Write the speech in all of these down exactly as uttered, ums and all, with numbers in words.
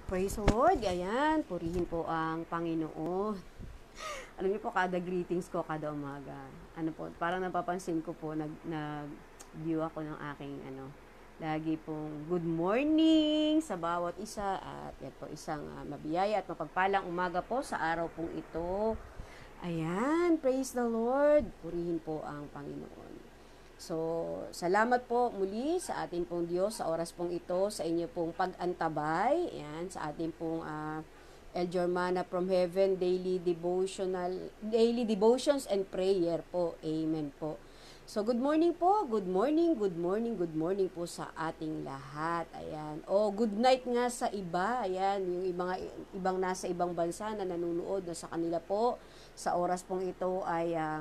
Praise the Lord. Ayan, purihin po ang Panginoon. Alam niyo po, kada greetings ko, kada umaga, ano po, parang napapansin ko po, nag, nag-view ako ng aking, ano, lagi pong good morning sa bawat isa. At yan po, isang uh, mabiyaya at mapagpalang umaga po sa araw pong ito. Ayan, praise the Lord. Purihin po ang Panginoon. So, salamat po muli sa ating pong Diyos sa oras pong ito, sa inyo pong pag-antabay, yan, sa ating pong uh, L J O R MANNA from Heaven, daily devotional, daily devotions and prayer po. Amen po. So, good morning po, good morning, good morning, good morning po sa ating lahat. Ayan. O, good night nga sa iba. Ayan, yung ibang, ibang nasa ibang bansa na nanunood na sa kanila po. Sa oras pong ito ay uh,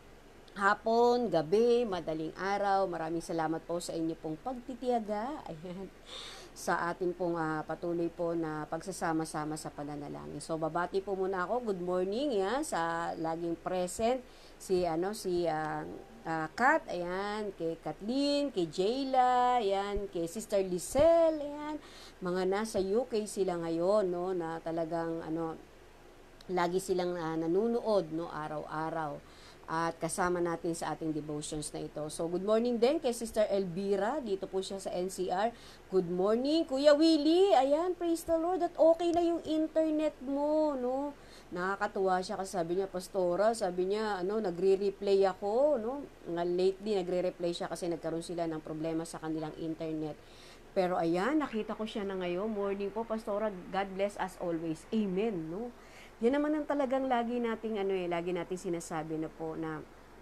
hapon, gabi, madaling araw. Maraming salamat po sa inyo pong pagtitiyaga. Ayan. Sa atin pong uh, patuloy po na pagsasama-sama sa pananalangin. So, babati po muna ako. Good morning, yan, sa laging present. Si, ano, si uh, uh, Kat, ayan, kay Kathleen, kay Jayla, ayan, kay Sister Lisel, ayan. Mga nasa U K sila ngayon, no, na talagang, ano, lagi silang uh, nanunood, no, araw-araw. At kasama natin sa ating devotions na ito. So, good morning din kay Sister Elvira. Dito po siya sa N C R. Good morning, Kuya Willie. Ayan, praise the Lord. At okay na yung internet mo, no? Nakakatuwa siya kasi sabi niya, Pastora, sabi niya, ano, nagre-replay ako, no? Nga lately, nagre-replay siya kasi nagkaroon sila ng problema sa kanilang internet. Pero ayan, nakita ko siya na ngayon. Morning po, Pastora. God bless as always. Amen, no? Yan naman ang talagang lagi nating ano eh, lagi nating sinasabi na po na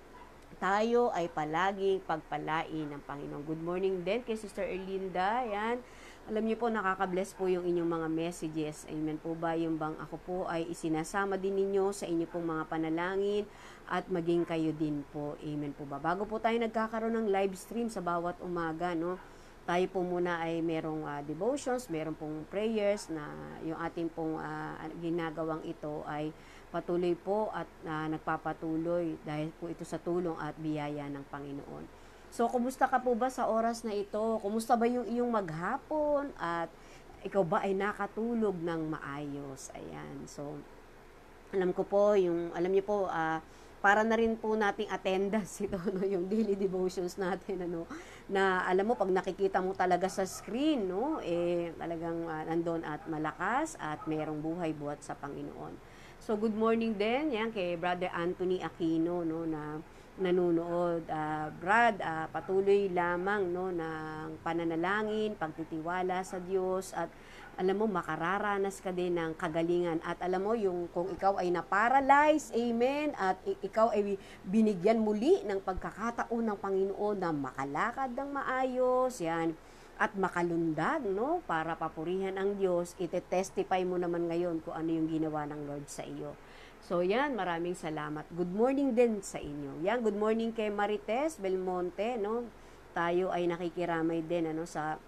tayo ay palaging pagpalain ng Panginoon. Good morning din kay Sister Erlinda. Yan. Alam niyo po, nakaka-bless po yung inyong mga messages. Amen po ba? Yung bang ako po ay isinasama din ninyo sa inyo pong mga panalangin at maging kayo din po. Amen po ba? Bago po tayo nagkakaroon ng live stream sa bawat umaga, no? Tayo po muna ay merong uh, devotions, merong pong prayers na yung ating pong uh, ginagawang ito ay patuloy po at uh, nagpapatuloy dahil po ito sa tulong at biyaya ng Panginoon. So, kumusta ka po ba sa oras na ito? Kumusta ba yung iyong maghapon? At ikaw ba ay nakatulog ng maayos? Ayan. So, alam ko po, yung, alam niyo po, ah, uh, para na rin po nating attendance ito, no, yung daily devotions natin, ano, na alam mo, pag nakikita mo talaga sa screen, no, eh, talagang uh, nandun at malakas at mayroong buhay buhat sa Panginoon. So, good morning din, yan, kay Brother Anthony Aquino, no, na nanunood. Uh, Brad, uh, patuloy lamang, no, ng pananalangin, pagtitiwala sa Diyos, at alam mo, makararanas ka din ng kagalingan. At alam mo, yung kung ikaw ay na-paralyze, amen, at ikaw ay binigyan muli ng pagkakataon ng Panginoon na makalakad ng maayos, yan, at makalundag, no, para papurihan ang Diyos, ite-testify mo naman ngayon kung ano yung ginawa ng Lord sa iyo. So, yan, maraming salamat. Good morning din sa inyo. Yan, good morning kay Marites Belmonte, no, tayo ay nakikiramay din, ano, sa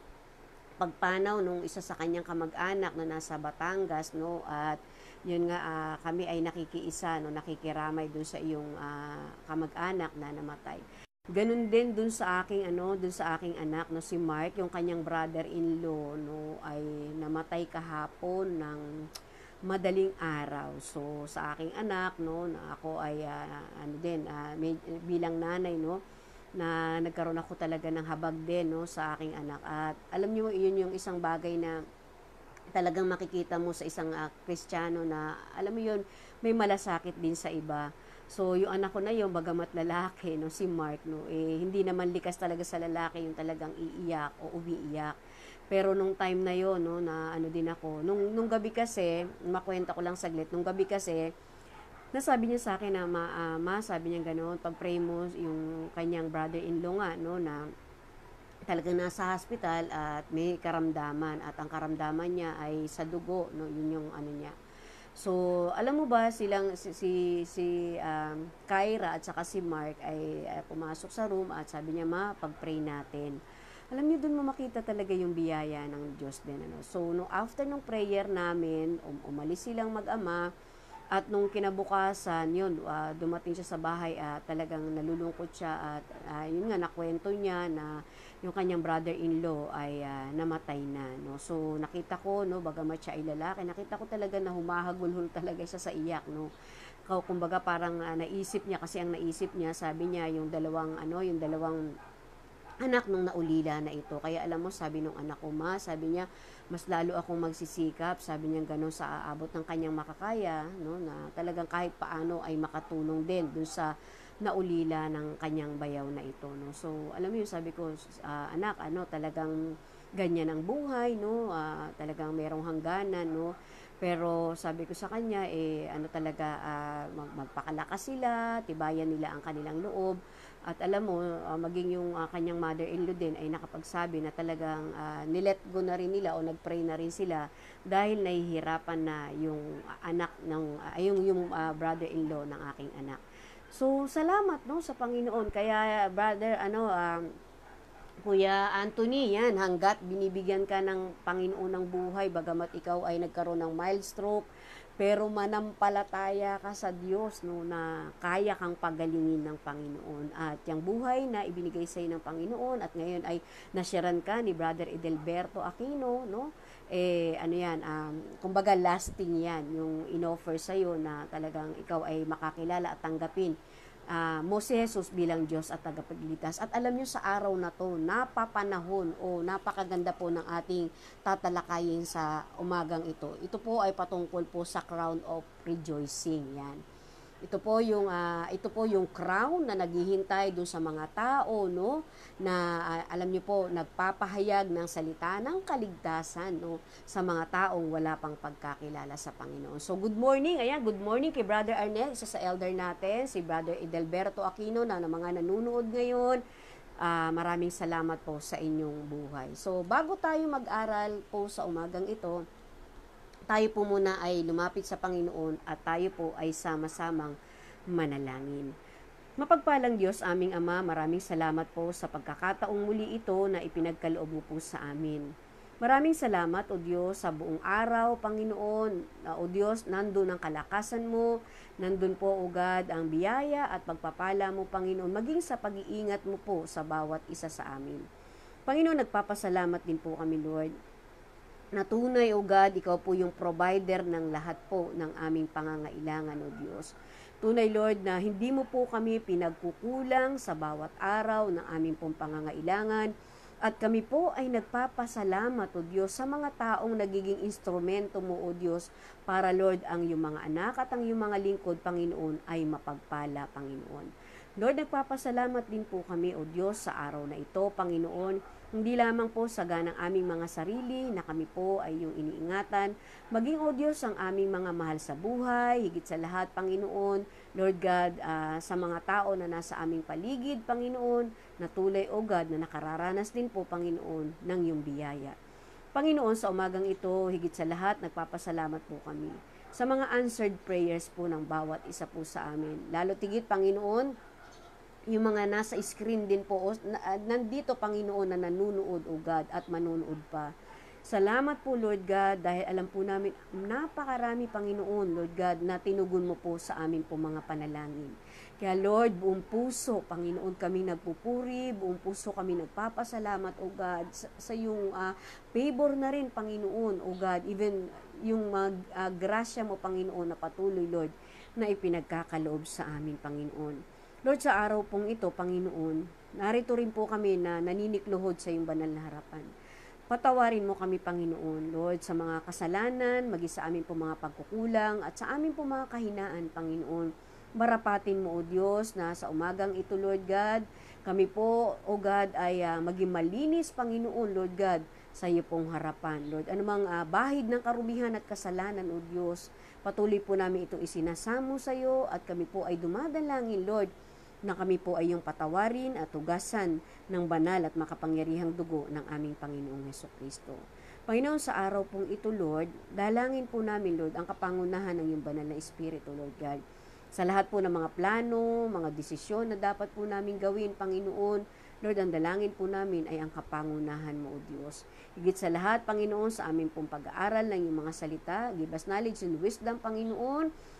pagpanaw nung isa sa kanyang kamag-anak na nasa Batangas, no, at yun nga, uh, kami ay nakikiisa, no, nakikiramay dun sa iyong uh, kamag-anak na namatay. Ganun din dun sa aking ano, dun sa aking anak, no, si Mark, yung kanyang brother-in-law, no, ay namatay kahapon ng madaling araw. So, sa aking anak, no, na ako ay uh, ano din, uh, may, bilang nanay, no, na nagkaroon ako talaga ng habag din, no, sa aking anak. At alam niyo, yun yung isang bagay na talagang makikita mo sa isang uh, Kristiyano na, alam mo yun, may malasakit din sa iba. So, yung anak ko na yun, bagamat lalaki, no, si Mark, no, eh, hindi naman likas talaga sa lalaki yung talagang iiyak o umiiyak. Pero nung time na yun, no, na ano din ako, nung, nung gabi kasi, makwenta ko lang saglit, nung gabi kasi, nasabi niya sa akin na, ma, uh, ma sabi niya gano'n, pag-pray mo yung kanyang brother-in-law nga, no, na talagang nasa hospital at may karamdaman, at ang karamdaman niya ay sa dugo, no, yun yung ano niya. So, alam mo ba, silang, si, si, si um, Kyra at saka si Mark ay uh, pumasok sa room at sabi niya, ma, pag-pray natin. Alam niyo, dun mo makita talaga yung biyaya ng Diyos din, ano. So, no, after ng prayer namin, um, umalis silang mag-ama, At nung kinabukasan, yun, uh, dumating siya sa bahay at uh, talagang nalulungkot siya at uh, yun nga, nakwento niya na yung kanyang brother-in-law ay uh, namatay na, no. So nakita ko, no, bagamat siya ay lalaki, nakita ko talaga na humahagulhol talaga siya sa iyak, no. Kumbaga parang uh, naisip niya, kasi ang naisip niya, sabi niya, yung dalawang ano, yung dalawang anak nung naulila na ito. Kaya alam mo, sabi nung anak ko, ma, sabi niya, mas lalo akong magsisikap, sabi niya gano'n, sa aabot ng kanyang makakaya, no, na talagang kahit paano ay makatulong din dun sa naulila ng kanyang bayaw na ito, no. So alam mo yun, sabi ko, uh, anak, ano, talagang ganyan ang buhay, no, uh, talagang merong hangganan, no. Pero sabi ko sa kanya, eh, ano talaga, uh, mag- magpakalakas sila, tibayan nila ang kanilang loob. At alam mo, uh, maging yung uh, kanyang mother-in-law din ay nakapagsabi na talagang uh, nilet go na rin nila o nagpray na rin sila dahil nahihirapan na yung anak ng, uh, yung, yung uh, brother-in-law ng aking anak. So, salamat, no, sa Panginoon. Kaya, brother, ano, um, Kuya Anthony, yan, hanggat binibigyan ka ng Panginoon ng buhay, bagamat ikaw ay nagkaroon ng mild stroke, pero manampalataya ka sa Diyos, no, na kaya kang pagalingin ng Panginoon. At yung buhay na ibinigay sa iyo ng Panginoon at ngayon ay nasyaran ka ni Brother Edelberto Aquino, no, eh, ano yan, um, kumbaga lasting yan, yung inoffer sa iyo na talagang ikaw ay makakilala at tanggapin Uh, mo si Jesus bilang Diyos at tagapagligtas. At alam nyo, sa araw na to, napapanahon o napakaganda po ng ating tatalakayin sa umagang ito. Ito po ay patungkol po sa crown of rejoicing. Yan. Ito po yung uh, ito po yung crown na naghihintay doon sa mga tao, no, na uh, alam niyo po, nagpapahayag ng salita ng kaligtasan, no, sa mga taong wala pang pagkakilala sa Panginoon. So good morning. Ayan, good morning kay Brother Arnel, isa sa elder natin, si Brother Edelberto Aquino, na, na mga nanonood ngayon. Uh, maraming salamat po sa inyong buhay. So bago tayo mag-aral po sa umagang ito, tayo po muna ay lumapit sa Panginoon at tayo po ay sama-samang manalangin. Mapagpalang Diyos, aming Ama, maraming salamat po sa pagkakataong muli ito na ipinagkaloob mo po sa amin. Maraming salamat, O Diyos, sa buong araw, Panginoon. O Diyos, nandun ang kalakasan mo, nandun po, O God, ang biyaya at pagpapala mo, Panginoon, maging sa pag-iingat mo po sa bawat isa sa amin. Panginoon, nagpapasalamat din po kami, Lord, na tunay, O God, ikaw po yung provider ng lahat po ng aming pangangailangan, O Diyos. Tunay, Lord, na hindi mo po kami pinagkukulang sa bawat araw ng aming pong pangangailangan. At kami po ay nagpapasalamat, O Diyos, sa mga taong nagiging instrumento mo, O Diyos, para, Lord, ang iyong mga anak at ang iyong mga lingkod, Panginoon, ay mapagpala, Panginoon. Lord, nagpapasalamat din po kami, O Diyos, sa araw na ito, Panginoon, hindi lamang po sa ganang aming mga sarili na kami po ay yung iniingatan, maging, O Diyos, ang aming mga mahal sa buhay, higit sa lahat, Panginoon, Lord God, uh, sa mga tao na nasa aming paligid, Panginoon, na tulay, O God, na nakararanas din po, Panginoon, ng iyong biyaya. Panginoon, sa umagang ito, higit sa lahat, nagpapasalamat po kami sa mga answered prayers po ng bawat isa po sa amin. Lalo tigit, Panginoon, yung mga nasa screen din po, nandito, Panginoon, na nanunood, O God, at manunood pa. Salamat po, Lord God, dahil alam po namin, napakarami, Panginoon, Lord God, na tinugon mo po sa amin po mga panalangin. Kaya, Lord, buong puso, Panginoon, kami nagpupuri, buong puso kami nagpapasalamat, O God, sa, sa yung uh, favor na rin, Panginoon, O God, even yung mag, uh, grasya mo, Panginoon, na patuloy, Lord, na ipinagkakaloob sa amin, Panginoon. Lord, sa araw pong ito, Panginoon, narito rin po kami na naninikluhod sa iyong banal na harapan. Patawarin mo kami, Panginoon, Lord, sa mga kasalanan, maging sa amin po mga pagkukulang, at sa amin po mga kahinaan, Panginoon. Marapatin mo, O Diyos, na sa umagang ito, Lord God, kami po, O God, ay uh, maging malinis, Panginoon, Lord God, sa iyo pong harapan, Lord. Anumang uh, bahid ng karumihan at kasalanan, O Diyos, patuloy po namin itong isinasamo sa iyo at kami po ay dumadalangin, Lord, na kami po ay yung patawarin at tugasan ng banal at makapangyarihang dugo ng aming Panginoong Hesukristo. Panginoon, sa araw pong ito, Lord, dalangin po namin, Lord, ang kapangunahan ng iyong banal na Espiritu, Lord God. Sa lahat po ng mga plano, mga desisyon na dapat po namin gawin, Panginoon, Lord, ang dalangin po namin ay ang kapangunahan mo, O Diyos. Higit sa lahat, Panginoon, sa aming pong pag-aaral ng iyong mga salita, give us knowledge and wisdom, Panginoon,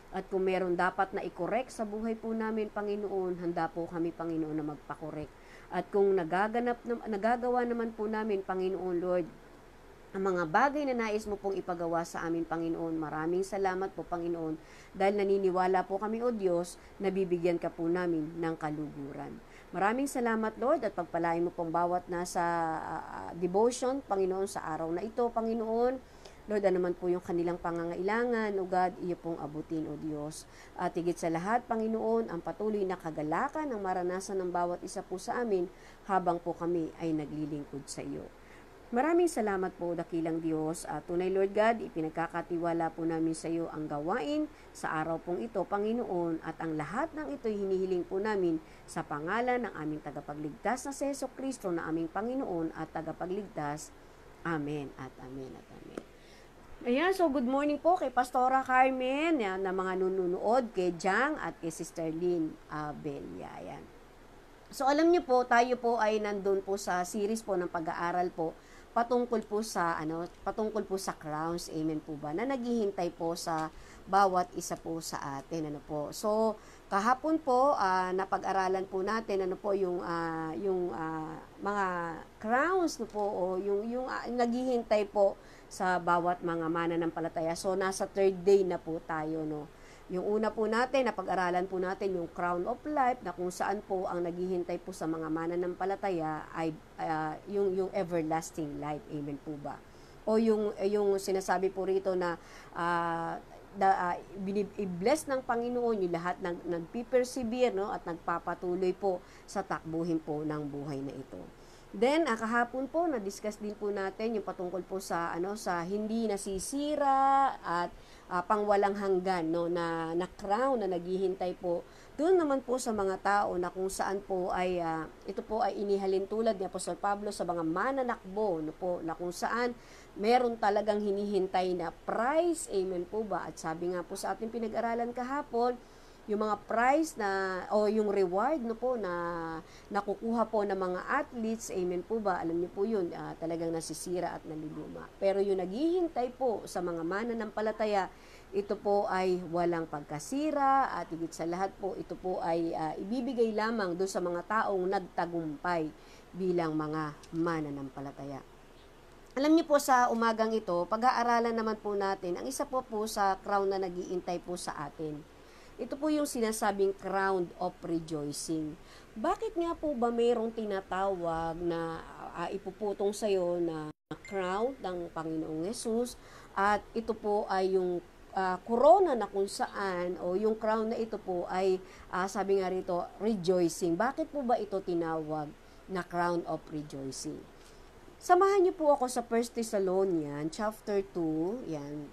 At kung meron dapat na i-correct sa buhay po namin, Panginoon, handa po kami, Panginoon, na magpa-correct. At kung nagaganap, nagagawa naman po namin, Panginoon Lord, ang mga bagay na nais mo pong ipagawa sa amin, Panginoon. Maraming salamat po, Panginoon, dahil naniniwala po kami, O Diyos, na bibigyan ka po namin ng kaluguran. Maraming salamat, Lord, at pagpalain mo pong bawat nasa uh, devotion, Panginoon, sa araw na ito, Panginoon. Lord, ano naman po yung kanilang pangangailangan, O God, iyo pong abutin, O Diyos. At higit sa lahat, Panginoon, ang patuloy na kagalakan ang maranasan ng bawat isa po sa amin habang po kami ay naglilingkod sa iyo. Maraming salamat po, dakilang Diyos. At tunay, Lord God, ipinagkakatiwala po namin sa iyo ang gawain sa araw pong ito, Panginoon, at ang lahat ng ito'y hinihiling po namin sa pangalan ng aming tagapagligtas na si Jesucristo na aming Panginoon at tagapagligtas. Amen at amen at amen. Ayan, so good morning po kay Pastora Carmen, yan, na mga nununood, kay Jang at kay Sister Lynn Abelia. Ayan. So alam niyo po, tayo po ay nandun po sa series po ng pag-aaral po patungkol po sa ano, patungkol po sa crowns, amen po ba, na naghihintay po sa bawat isa po sa atin, ano po. So kahapon po uh, napag-aralan po natin ano po yung uh, yung uh, mga crowns no po o yung yung uh, naghihintay po sa bawat mga mananampalataya. So nasa third day na po tayo, no. Yung una po natin, napag-aralan po natin yung crown of life na kung saan po ang naghihintay po sa mga mananampalataya ay uh, yung yung everlasting life. Amen po ba? O yung yung sinasabi po rito na uh, da, uh, i-bless ng Panginoon yung lahat ng nagpi-persevere, no, at nagpapatuloy po sa takbuhin po ng buhay na ito. Then, uh, kahapon po na-discuss din po natin yung patungkol po sa ano sa hindi nasisira at uh, pangwalang hanggan, no, na na crown na naghihintay po doon naman po sa mga tao na kung saan po ay uh, ito po ay inihalin tulad ni Apostol Pablo sa mga mananakbo, no po, na kung saan meron talagang hinihintay na prize, amen po ba? At sabi nga po sa ating pinag-aralan kahapon, yung mga prize na o yung reward no po na nakukuha po ng mga athletes, amen po ba, alam niyo po yun, uh, talagang nasisira at naluluma. Pero yung naghihintay po sa mga mananampalataya, ito po ay walang pagkasira at higit sa lahat po ito po ay uh, ibibigay lamang doon sa mga taong nagtagumpay bilang mga mananampalataya. Alam niyo po sa umagang ito, pag-aaralan naman po natin ang isa po po sa crown na naghihintay po sa atin. Ito po yung sinasabing crown of rejoicing. Bakit nga po ba mayroong tinatawag na uh, ipuputong sa iyo na crown ng Panginoong Yesus at ito po ay yung uh, corona na kung saan o yung crown na ito po ay uh, sabi nga rito rejoicing. Bakit po ba ito tinawag na crown of rejoicing? Samahan niyo po ako sa First Thessalonians chapter two, yan.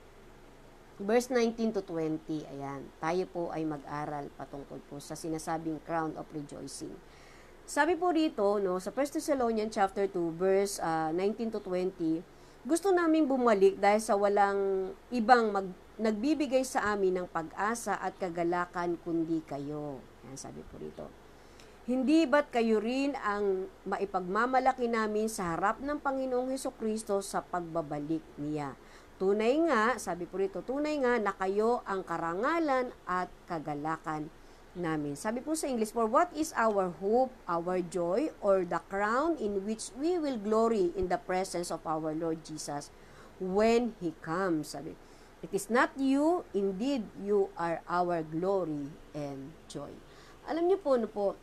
Verse nineteen to twenty, ayan, tayo po ay mag-aral patungkol po sa sinasabing crown of rejoicing. Sabi po rito, no, sa First Thessalonians chapter two, verse uh, nineteen to twenty, gusto namin bumalik dahil sa walang ibang mag, nagbibigay sa amin ng pag-asa at kagalakan kundi kayo. Ayan, sabi po rito. Hindi ba't kayo rin ang maipagmamalaki namin sa harap ng Panginoong Hesukristo sa pagbabalik niya? Tunay nga, sabi po rito, tunay nga na kayo ang karangalan at kagalakan namin. Sabi po sa English, for what is our hope, our joy, or the crown in which we will glory in the presence of our Lord Jesus when He comes? Sabi, it is not you, indeed you are our glory and joy. Alam niyo po, no po,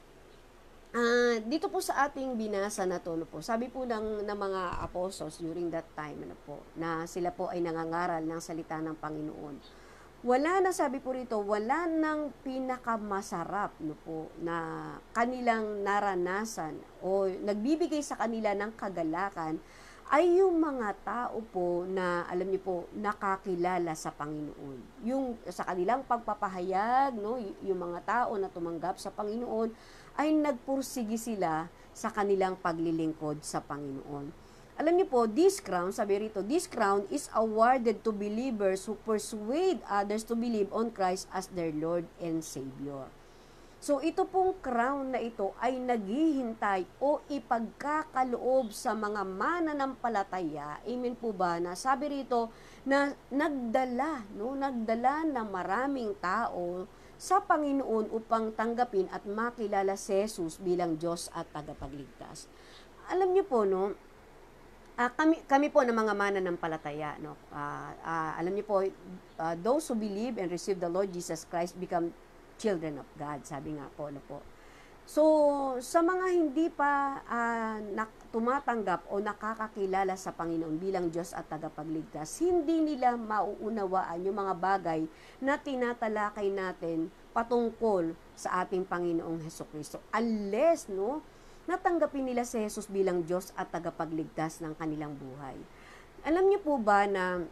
Uh, dito po sa ating binasa na to, no po, sabi po ng, ng mga apostles during that time, ano po, na sila po ay nangangaral ng salita ng Panginoon. Wala na, sabi po rito, wala nang pinakamasarap, no po, na kanilang naranasan o nagbibigay sa kanila ng kagalakan ay yung mga tao po na, alam niyo po, nakakilala sa Panginoon. Yung sa kanilang pagpapahayag, no, yung mga tao na tumanggap sa Panginoon, ay nagpursigi sila sa kanilang paglilingkod sa Panginoon. Alam niyo po, this crown, sabi rito, this crown is awarded to believers who persuade others to believe on Christ as their Lord and Savior. So, ito pong crown na ito ay naghihintay o ipagkakaloob sa mga mananampalataya. Amen po ba? Na sabi rito na nagdala, no? Nagdala ng maraming tao sa Panginoon upang tanggapin at makilala si Jesus bilang Diyos at tagapagligtas. Alam niyo po, no? Uh, kami, kami po ng mga mananampalataya, no? Uh, uh, alam niyo po, uh, those who believe and receive the Lord Jesus Christ become children of God, sabi nga po, ano po. So, sa mga hindi pa uh, nak- tumatanggap o nakakakilala sa Panginoon bilang Diyos at tagapagligtas, hindi nila mauunawaan yung mga bagay na tinatalakay natin patungkol sa ating Panginoong Hesukristo. Unless, no, natanggapin nila si Jesus bilang Diyos at tagapagligtas ng kanilang buhay. Alam niyo po ba na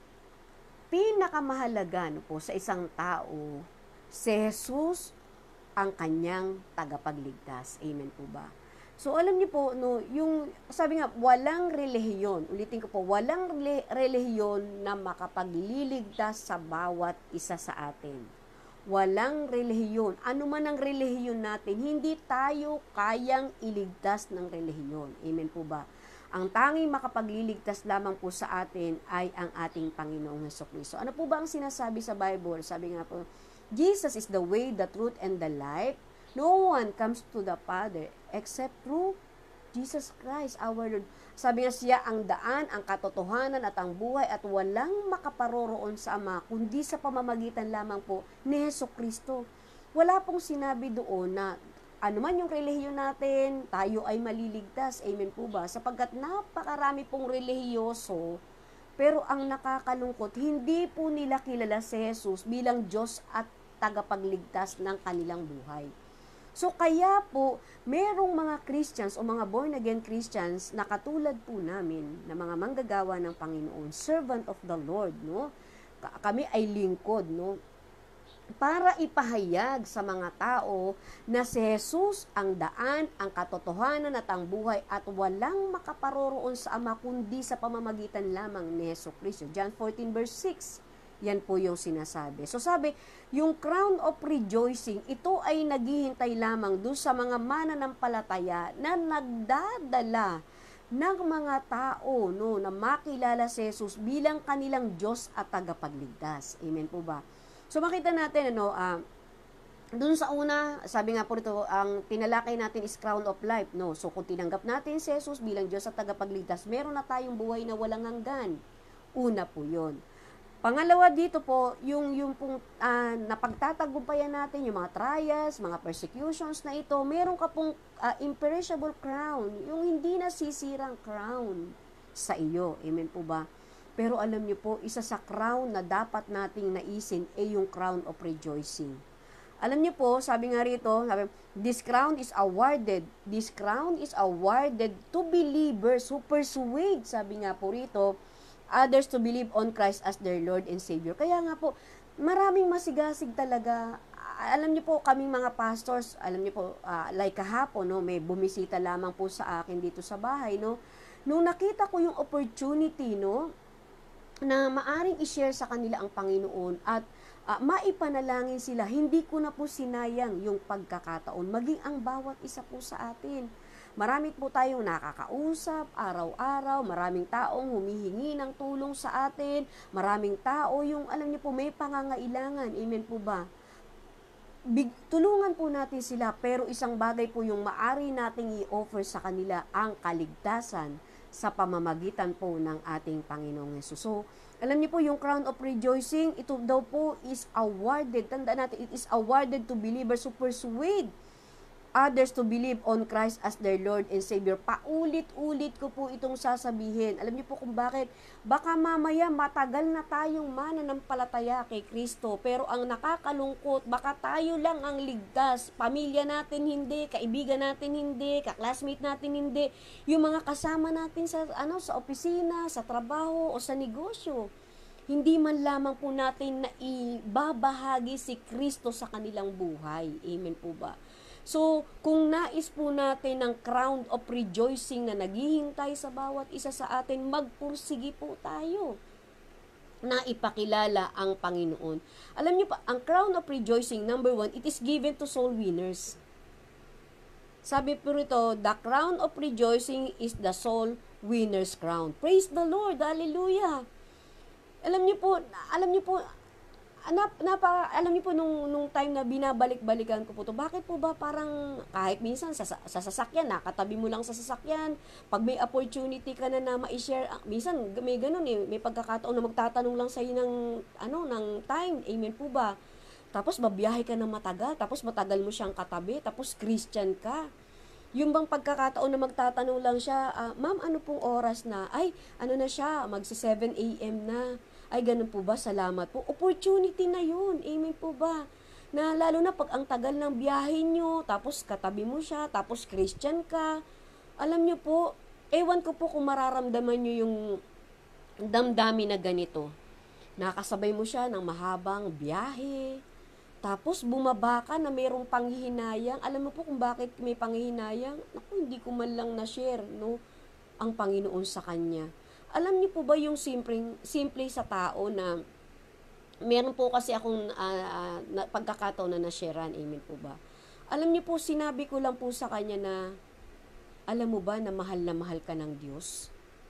pinakamahalaga, no, po sa isang tao, si Jesus ang kanyang tagapagligtas. Amen po ba? So, alam niyo po, no, yung, sabi nga, walang relihiyon, ulitin ko po, walang relihiyon na makapagliligtas sa bawat isa sa atin. Walang relihiyon. Ano man ang relihiyon natin, hindi tayo kayang iligtas ng relihiyon. Amen po ba? Ang tanging makapagliligtas lamang po sa atin ay ang ating Panginoong Hesukristo. Ano po ba ang sinasabi sa Bible? Sabi nga po, Jesus is the way, the truth, and the life. No one comes to the Father except through Jesus Christ, our Lord. Sabi nga siya, ang daan, ang katotohanan at ang buhay at walang makaparoroon sa Ama, kundi sa pamamagitan lamang po ni Hesukristo. Wala pong sinabi doon na anuman yung relihiyon natin, tayo ay maliligtas. Amen po ba? Sapagkat napakarami pong relihiyoso, pero ang nakakalungkot, hindi po nila kilala si Jesus bilang Diyos at tagapagligtas ng kanilang buhay. So, kaya po, merong mga Christians o mga born-again Christians na katulad po namin, na mga manggagawa ng Panginoon, servant of the Lord, no? Kami ay lingkod, no? Para ipahayag sa mga tao na si Jesus ang daan, ang katotohanan at ang buhay at walang makaparoroon sa Ama kundi sa pamamagitan lamang ni Hesukristo. John fourteen verse six. Yan po yung sinasabi. So sabi, yung crown of rejoicing, ito ay naghihintay lamang doon sa mga mananampalataya na nagdadala ng mga tao, no, na makilala si Jesus bilang kanilang Diyos at tagapagligtas. Amen po ba? So makita natin, ano, uh, doon sa una, sabi nga po rito, ang tinalakay natin is crown of life, no? So kung tinanggap natin si Jesus bilang Diyos at tagapagligtas, meron na tayong buhay na walang hanggan. Una po yun. Pangalawa dito po, yung, yung pong uh, napagtatagumpayan natin, yung mga trials, mga persecutions na ito, meron ka pong uh, imperishable crown, yung hindi nasisirang crown sa iyo. Amen po ba? Pero alam niyo po, isa sa crown na dapat nating naisin ay yung crown of rejoicing. Alam niyo po, sabi nga rito, sabi, this crown is awarded, this crown is awarded to believers who persuade, sabi nga po rito, others to believe on Christ as their Lord and Savior. Kaya nga po, maraming masigasig talaga. Alam niyo po, kaming mga pastors, alam niyo po, uh, like kahapon, no, may bumisita lamang po sa akin dito sa bahay, no. Nung nakita ko yung opportunity, no, na maaring i-share sa kanila ang Panginoon at uh, maipanalangin sila, hindi ko na po sinayang yung pagkakataon, maging ang bawat isa po sa atin. Marami po tayong nakakausap, araw-araw, maraming taong humihingi ng tulong sa atin, maraming tao yung, alam niyo po, may pangangailangan, amen po ba? Big, tulungan po natin sila, pero isang bagay po yung maari nating i-offer sa kanila ang kaligtasan sa pamamagitan po ng ating Panginoong Hesus. So, alam niyo po, yung crown of rejoicing, ito daw po is awarded, tandaan natin, it is awarded to believers who persuade others to believe on Christ as their Lord and Savior. Paulit-ulit ko po itong sasabihin. Alam niyo po kung bakit? Baka mamaya matagal na tayong mananampalataya kay Kristo, pero ang nakakalungkot, baka tayo lang ang ligtas. Pamilya natin hindi, kaibigan natin hindi, kaklasmate natin hindi, yung mga kasama natin sa, ano, sa opisina, sa trabaho o sa negosyo. Hindi man lamang po natin na ibabahagi si Kristo sa kanilang buhay. Amen po ba? So, kung nais po natin ng crown of rejoicing na naghihintay sa bawat isa sa atin, magpursigi po tayo. na ipakilala ang Panginoon. Alam niyo pa, ang crown of rejoicing, number one, it is given to soul winners. Sabi po rito, the crown of rejoicing is the soul winner's crown. Praise the Lord, hallelujah. Alam niyo po, alam niyo po, Nap, napa, alam niyo po, nung, nung time na binabalik-balikan ko po to, bakit po ba parang kahit minsan sa, sa sasakyan, nakatabi mo lang sa sasakyan, pag may opportunity ka na na ma-share, minsan may ganun eh, may pagkakataon na magtatanong lang sa'yo ng, ano, ng time, amen po ba? Tapos babiyahe ka ng matagal, tapos matagal mo siyang katabi, tapos Christian ka. Yung bang pagkakataon na magtatanong lang siya, uh, ma'am, ano pong oras na? Ay, ano na siya, magsi seven a.m. na. Ay, ganun po ba? Salamat po. Opportunity na yun. Amen po ba? Na lalo na pag ang tagal ng biyahe nyo, tapos katabi mo siya, tapos Christian ka. Alam nyo po, ewan ko po kung mararamdaman nyo yung damdamin na ganito. Nakasabay mo siya ng mahabang biyahe, tapos bumaba ka na mayroong panghihinayang. Alam mo po kung bakit may panghihinayang? Naku, hindi ko man lang na-share, no, ang Panginoon sa kanya. Alam niyo po ba yung simple, simple sa tao na meron po kasi akong uh, uh, na, pagkakataon na na-sharean, amen po ba? Alam niyo po, sinabi ko lang po sa kanya na, alam mo ba na mahal na mahal ka ng Diyos?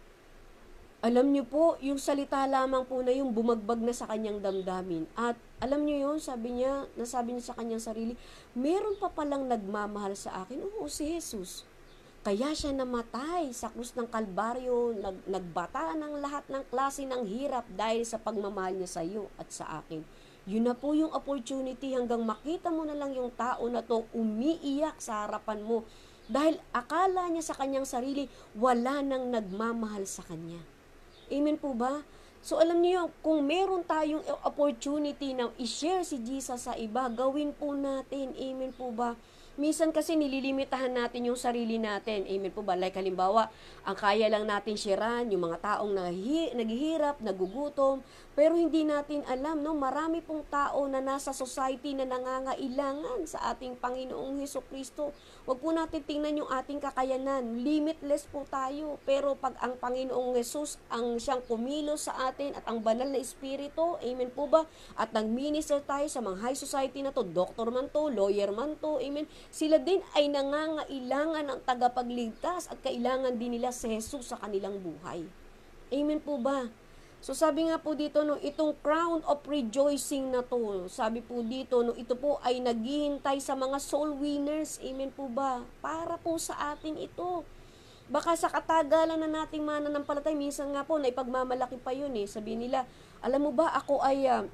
Alam niyo po, yung salita lamang po na yung bumagbag na sa kanyang damdamin. At alam niyo yun, sabi niya, nasabi niya sa kanyang sarili, meron pa palang nagmamahal sa akin. Oo, si Jesus. Kaya siya namatay sa krus ng Kalbaryo, nag, nagbata ng lahat ng klase ng hirap dahil sa pagmamahal niya sa iyo at sa akin. Yun na po yung opportunity hanggang makita mo na lang yung tao na to umiiyak sa harapan mo dahil akala niya sa kanyang sarili, wala nang nagmamahal sa kanya. Amen po ba? So alam niyo, kung meron tayong opportunity na i-share si Jesus sa iba, gawin po natin. Amen po ba? Minsan kasi nililimitahan natin yung sarili natin. Amen po ba? Like halimbawa, ang kaya lang natin sharean, yung mga taong nahi, naghihirap, nagugutom, pero hindi natin alam, no, marami pong tao na nasa society na nangangailangan sa ating Panginoong Hesukristo. Huwag po natin tingnan yung ating kakayanan. Limitless po tayo. Pero pag ang Panginoong Jesus ang siyang kumilos sa atin at ang banal na Espiritu, amen po ba? At nag-minister tayo sa mga high society na to, doktor man to, lawyer man to, amen. Sila din ay nangangailangan ng tagapagligtas at kailangan din nila si Jesus sa kanilang buhay. Amen po ba? So sabi nga po dito, no, itong crown of rejoicing na to, sabi po dito, no, ito po ay naghihintay sa mga soul winners. Amen po ba? Para po sa atin ito. Baka sa katagalan na nating mananampalatay, minsan nga po, naipagmamalaki pa yun eh. Sabi nila, alam mo ba, ako ay uh,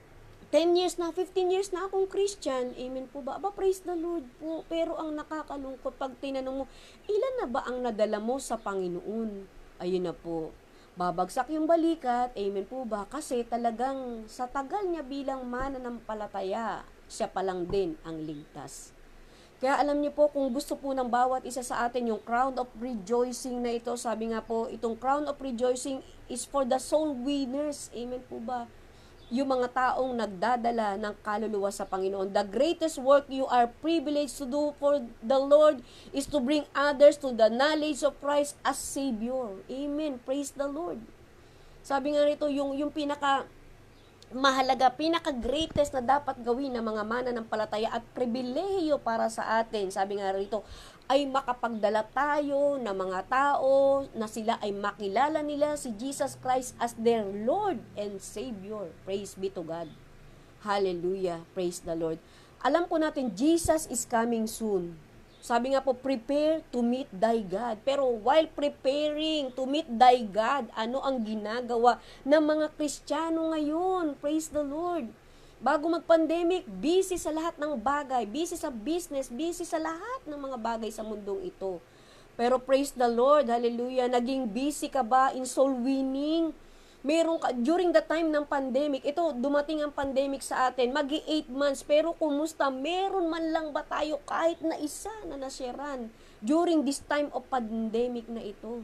ten years na, fifteen years na akong Christian. Amen po ba? Aba, praise the Lord po. Pero ang nakakalungkot, pag tinanong mo, ilan na ba ang nadala mo sa Panginoon? Ayun na po. Babagsak yung balikat, amen po ba? Kasi talagang sa tagal niya bilang mananampalataya, siya pa lang din ang ligtas. Kaya alam niyo po, kung gusto po ng bawat isa sa atin yung crown of rejoicing na ito, sabi nga po, itong crown of rejoicing is for the soul winners, amen po ba? Yung mga taong nagdadala ng kaluluwa sa Panginoon. The greatest work you are privileged to do for the Lord is to bring others to the knowledge of Christ as Savior. Amen. Praise the Lord. Sabi nga rito, yung, yung pinaka mahalaga, pinaka-greatest na dapat gawin ng mga mananampalataya at pribilehiyo para sa atin, sabi nga rito, ay makapagdala tayo ng mga tao na sila ay makilala nila si Jesus Christ as their Lord and Savior. Praise be to God. Hallelujah. Praise the Lord. Alam po natin, Jesus is coming soon. Sabi nga po, prepare to meet thy God. Pero while preparing to meet thy God, ano ang ginagawa ng mga Kristiyano ngayon? Praise the Lord. Bago mag-pandemic, busy sa lahat ng bagay, busy sa business, busy sa lahat ng mga bagay sa mundong ito. Pero praise the Lord, hallelujah, naging busy ka ba in soul winning? Meron ka, during the time ng pandemic, ito, dumating ang pandemic sa atin, magi eight months, pero kumusta, meron man lang ba tayo kahit na isa na nasyaran during this time of pandemic na ito?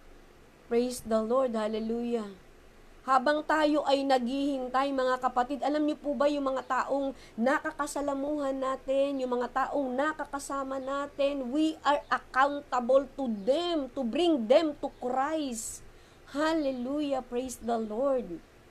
Praise the Lord, hallelujah. Habang tayo ay naghihintay, mga kapatid, alam niyo po ba yung mga taong nakakasalamuhan natin, yung mga taong nakakasama natin, we are accountable to them, to bring them to Christ. Hallelujah, praise the Lord.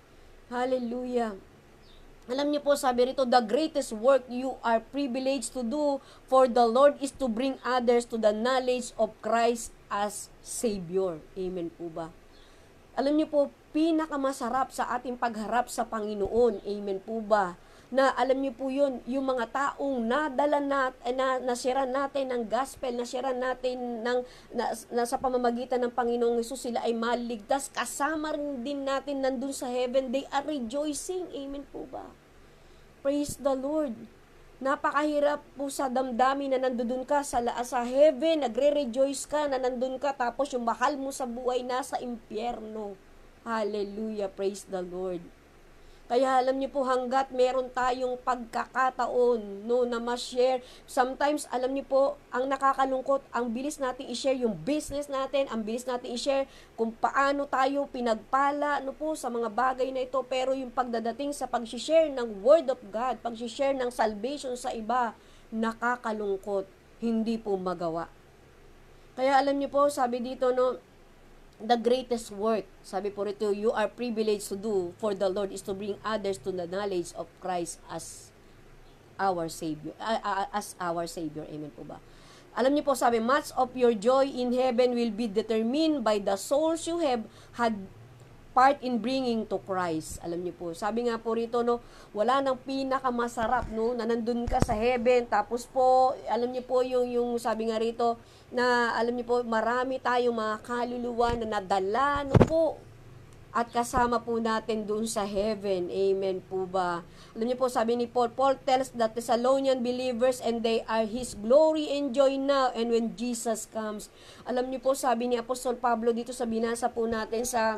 Hallelujah. Alam niyo po, sabi rito, the greatest work you are privileged to do for the Lord is to bring others to the knowledge of Christ as Savior. Amen po ba? Alam niyo po, pinakamasarap sa ating pagharap sa Panginoon. Amen po ba? Na alam niyo po yun, yung mga taong nadala nat, na, nasira natin ng gospel, nasira natin ng, na, na sa pamamagitan ng Panginoong Hesus, sila ay maligtas, kasama rin din natin nandun sa heaven, they are rejoicing. Amen po ba? Praise the Lord. Napakahirap po sa damdamin na nandun ka sa, sa heaven, nagre-rejoice ka na nandun ka, tapos yung mahal mo sa buhay nasa impyerno. Hallelujah, praise the Lord. Kaya alam niyo po, hanggat meron tayong pagkakataon no, na ma-share, sometimes alam niyo po, ang nakakalungkot, ang bilis natin i-share yung business natin, ang bilis natin i-share kung paano tayo pinagpala no po, sa mga bagay na ito, pero yung pagdadating sa pag-share ng Word of God, pag-share ng salvation sa iba, nakakalungkot, hindi po magawa. Kaya alam niyo po, sabi dito, no, the greatest work, sabi po rito, you are privileged to do for the Lord is to bring others to the knowledge of Christ as our Savior, uh, uh, as our Savior. Amen po ba? Alam niyo po, sabi, much of your joy in heaven will be determined by the souls you have had part in bringing to Christ. Alam niyo po, sabi nga po rito, no, wala nang pinakamasarap, no, na nandun ka sa heaven, tapos po, alam niyo po, yung, yung sabi nga rito, na alam niyo po, marami tayong mga kaluluwa na nadala, no po, at kasama po natin doon sa heaven. Amen po ba? Alam niyo po, sabi ni Paul, Paul tells the Thessalonian believers and they are His glory and joy now and when Jesus comes. Alam niyo po, sabi ni Apostol Pablo dito sa binasa po natin sa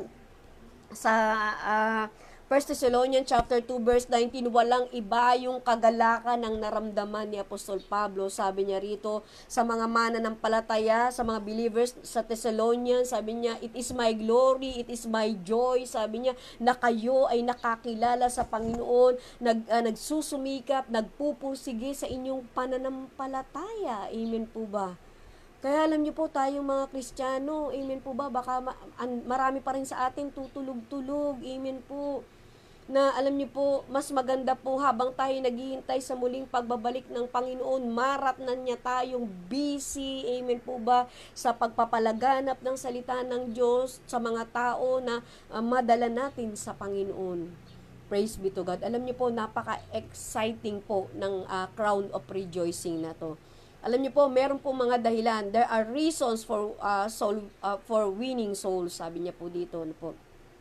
sa uh, First Thessalonians chapter two verse nineteen, walang iba yung kagalakan ng naramdaman ni Apostol Pablo. Sabi niya rito sa mga mananampalataya, sa mga believers sa Thessalonians, sabi niya, it is my glory, it is my joy. Sabi niya na kayo ay nakakilala sa Panginoon, nag, uh, nagsusumikap, nagpupursige sa inyong pananampalataya. Amen po ba? Kaya alam niyo po, tayong mga Kristiyano, amen po ba, baka ma- an- marami pa rin sa atin tutulog-tulog, amen po, na alam niyo po, mas maganda po habang tayo naghihintay sa muling pagbabalik ng Panginoon, maratnan niya tayong busy, amen po ba, sa pagpapalaganap ng salita ng Diyos sa mga tao na uh, madala natin sa Panginoon. Praise be to God. Alam niyo po, napaka-exciting po ng uh, crown of rejoicing na to. Alam niyo po, meron po mga dahilan. There are reasons for uh, soul uh, for winning souls. Sabi niya po dito, ano po.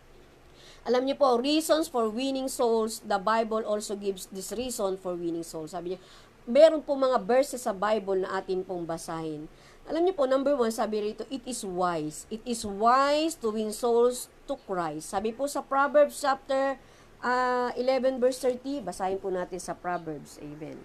Alam niyo po, reasons for winning souls, the Bible also gives this reason for winning souls. Sabi niya, meron po mga verses sa Bible na atin pong basahin. Alam niyo po, number one, sabi rito, it is wise. It is wise to win souls to Christ. Sabi po sa Proverbs chapter uh, eleven verse thirty, basahin po natin sa Proverbs. Amen.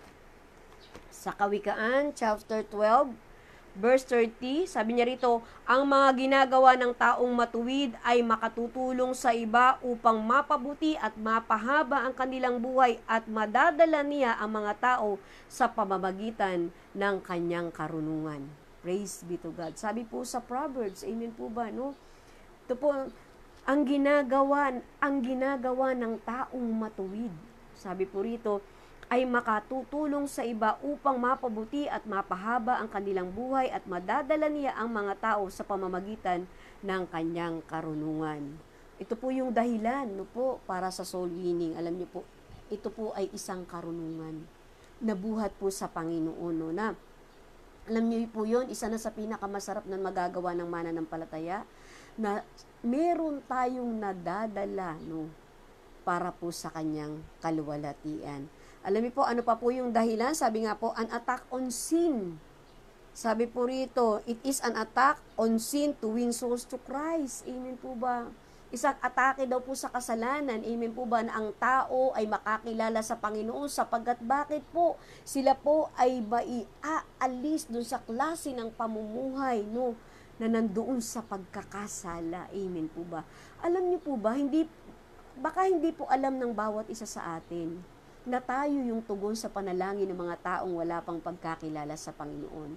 Sa Kawikaan, chapter twelve, verse thirty, sabi niya rito, ang mga ginagawa ng taong matuwid ay makatutulong sa iba upang mapabuti at mapahaba ang kanilang buhay at madadala niya ang mga tao sa pamamagitan ng kanyang karunungan. Praise be to God. Sabi po sa Proverbs, amen po ba, no? Ito po, ang ginagawa, ang ginagawa ng taong matuwid. Sabi po rito, ay makatutulong sa iba upang mapabuti at mapahaba ang kanilang buhay at madadala niya ang mga tao sa pamamagitan ng kanyang karunungan. Ito po yung dahilan, no po, para sa soul winning. Alam niyo po, ito po ay isang karunungan na buhat po sa Panginoon. No, na, alam niyo po yun, isa na sa pinakamasarap na magagawa ng mananampalataya, na meron tayong nadadala, no, para po sa kanyang kaluwalhatian. Alam niyo po, ano pa po yung dahilan? Sabi nga po, an attack on sin. Sabi po rito, it is an attack on sin to win souls to Christ. Amen po ba? Isang atake daw po sa kasalanan. Amen po ba? Na ang tao ay makakilala sa Panginoon sapagkat bakit po? Sila po ay maiaalis dun sa klase ng pamumuhay, no, na nandoon sa pagkakasala. Amen po ba? Alam niyo po ba, hindi, baka hindi po alam ng bawat isa sa atin na tayo yung tugon sa panalangin ng mga taong wala pang pagkakilala sa Panginoon.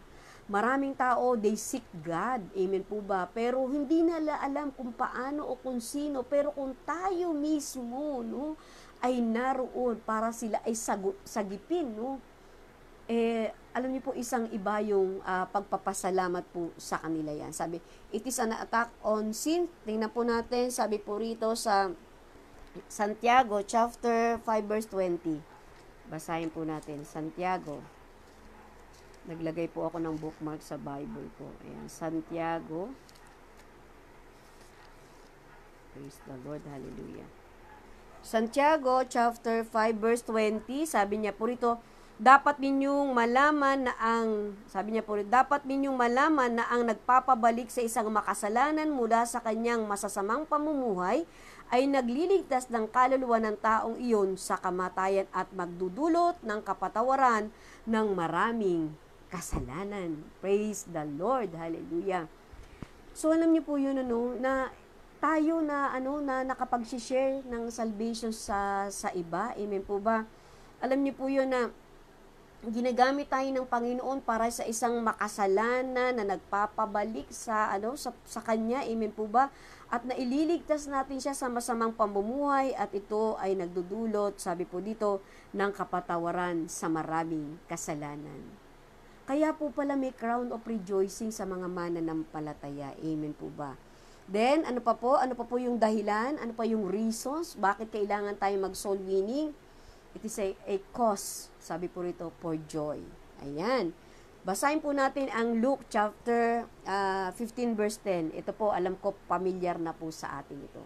Maraming tao, they seek God. Amen po ba? Pero hindi nila alam kung paano o kung sino. Pero kung tayo mismo, no, ay naroon para sila ay sagu- sagipin, no, eh, alam niyo po, isang iba yung uh, pagpapasalamat po sa kanila yan. Sabi, it is an attack on sin. Tingnan po natin, sabi po rito sa Santiago chapter five verse twenty. Basahin po natin, Santiago. Naglagay po ako ng bookmark sa Bible ko. Ayan, Santiago. Praise the Lord, hallelujah. Santiago chapter five verse twenty, sabi niya po rito, dapat ninyong malaman na ang, sabi niya po rito, dapat ninyong malaman na ang nagpapabalik sa isang makasalanan mula sa kanyang masasamang pamumuhay ay nagliligtas ng kaluluwa ng taong iyon sa kamatayan at magdudulot ng kapatawaran ng maraming kasalanan. Praise the Lord. Hallelujah. So alam niyo po yun, ano, na tayo na ano na nakapag-share ng salvation sa sa iba. Amen po ba? Alam niyo po yun na ginagamit tayo ng Panginoon para sa isang makasalanan na nagpapabalik sa ano sa, sa kanya. Amen po ba? At naililigtas natin siya sa masamang pamumuhay at ito ay nagdudulot, sabi po dito, ng kapatawaran sa maraming kasalanan. Kaya po pala may crown of rejoicing sa mga mananampalataya. Amen po ba? Then, ano pa po? Ano pa po yung dahilan? Ano pa yung reasons? Bakit kailangan tayo mag-soul winning? It is a, a cause, sabi po rito, for joy. Ayan. Basahin po natin ang Luke chapter uh, fifteen verse ten. Ito po, alam ko, pamilyar na po sa atin ito.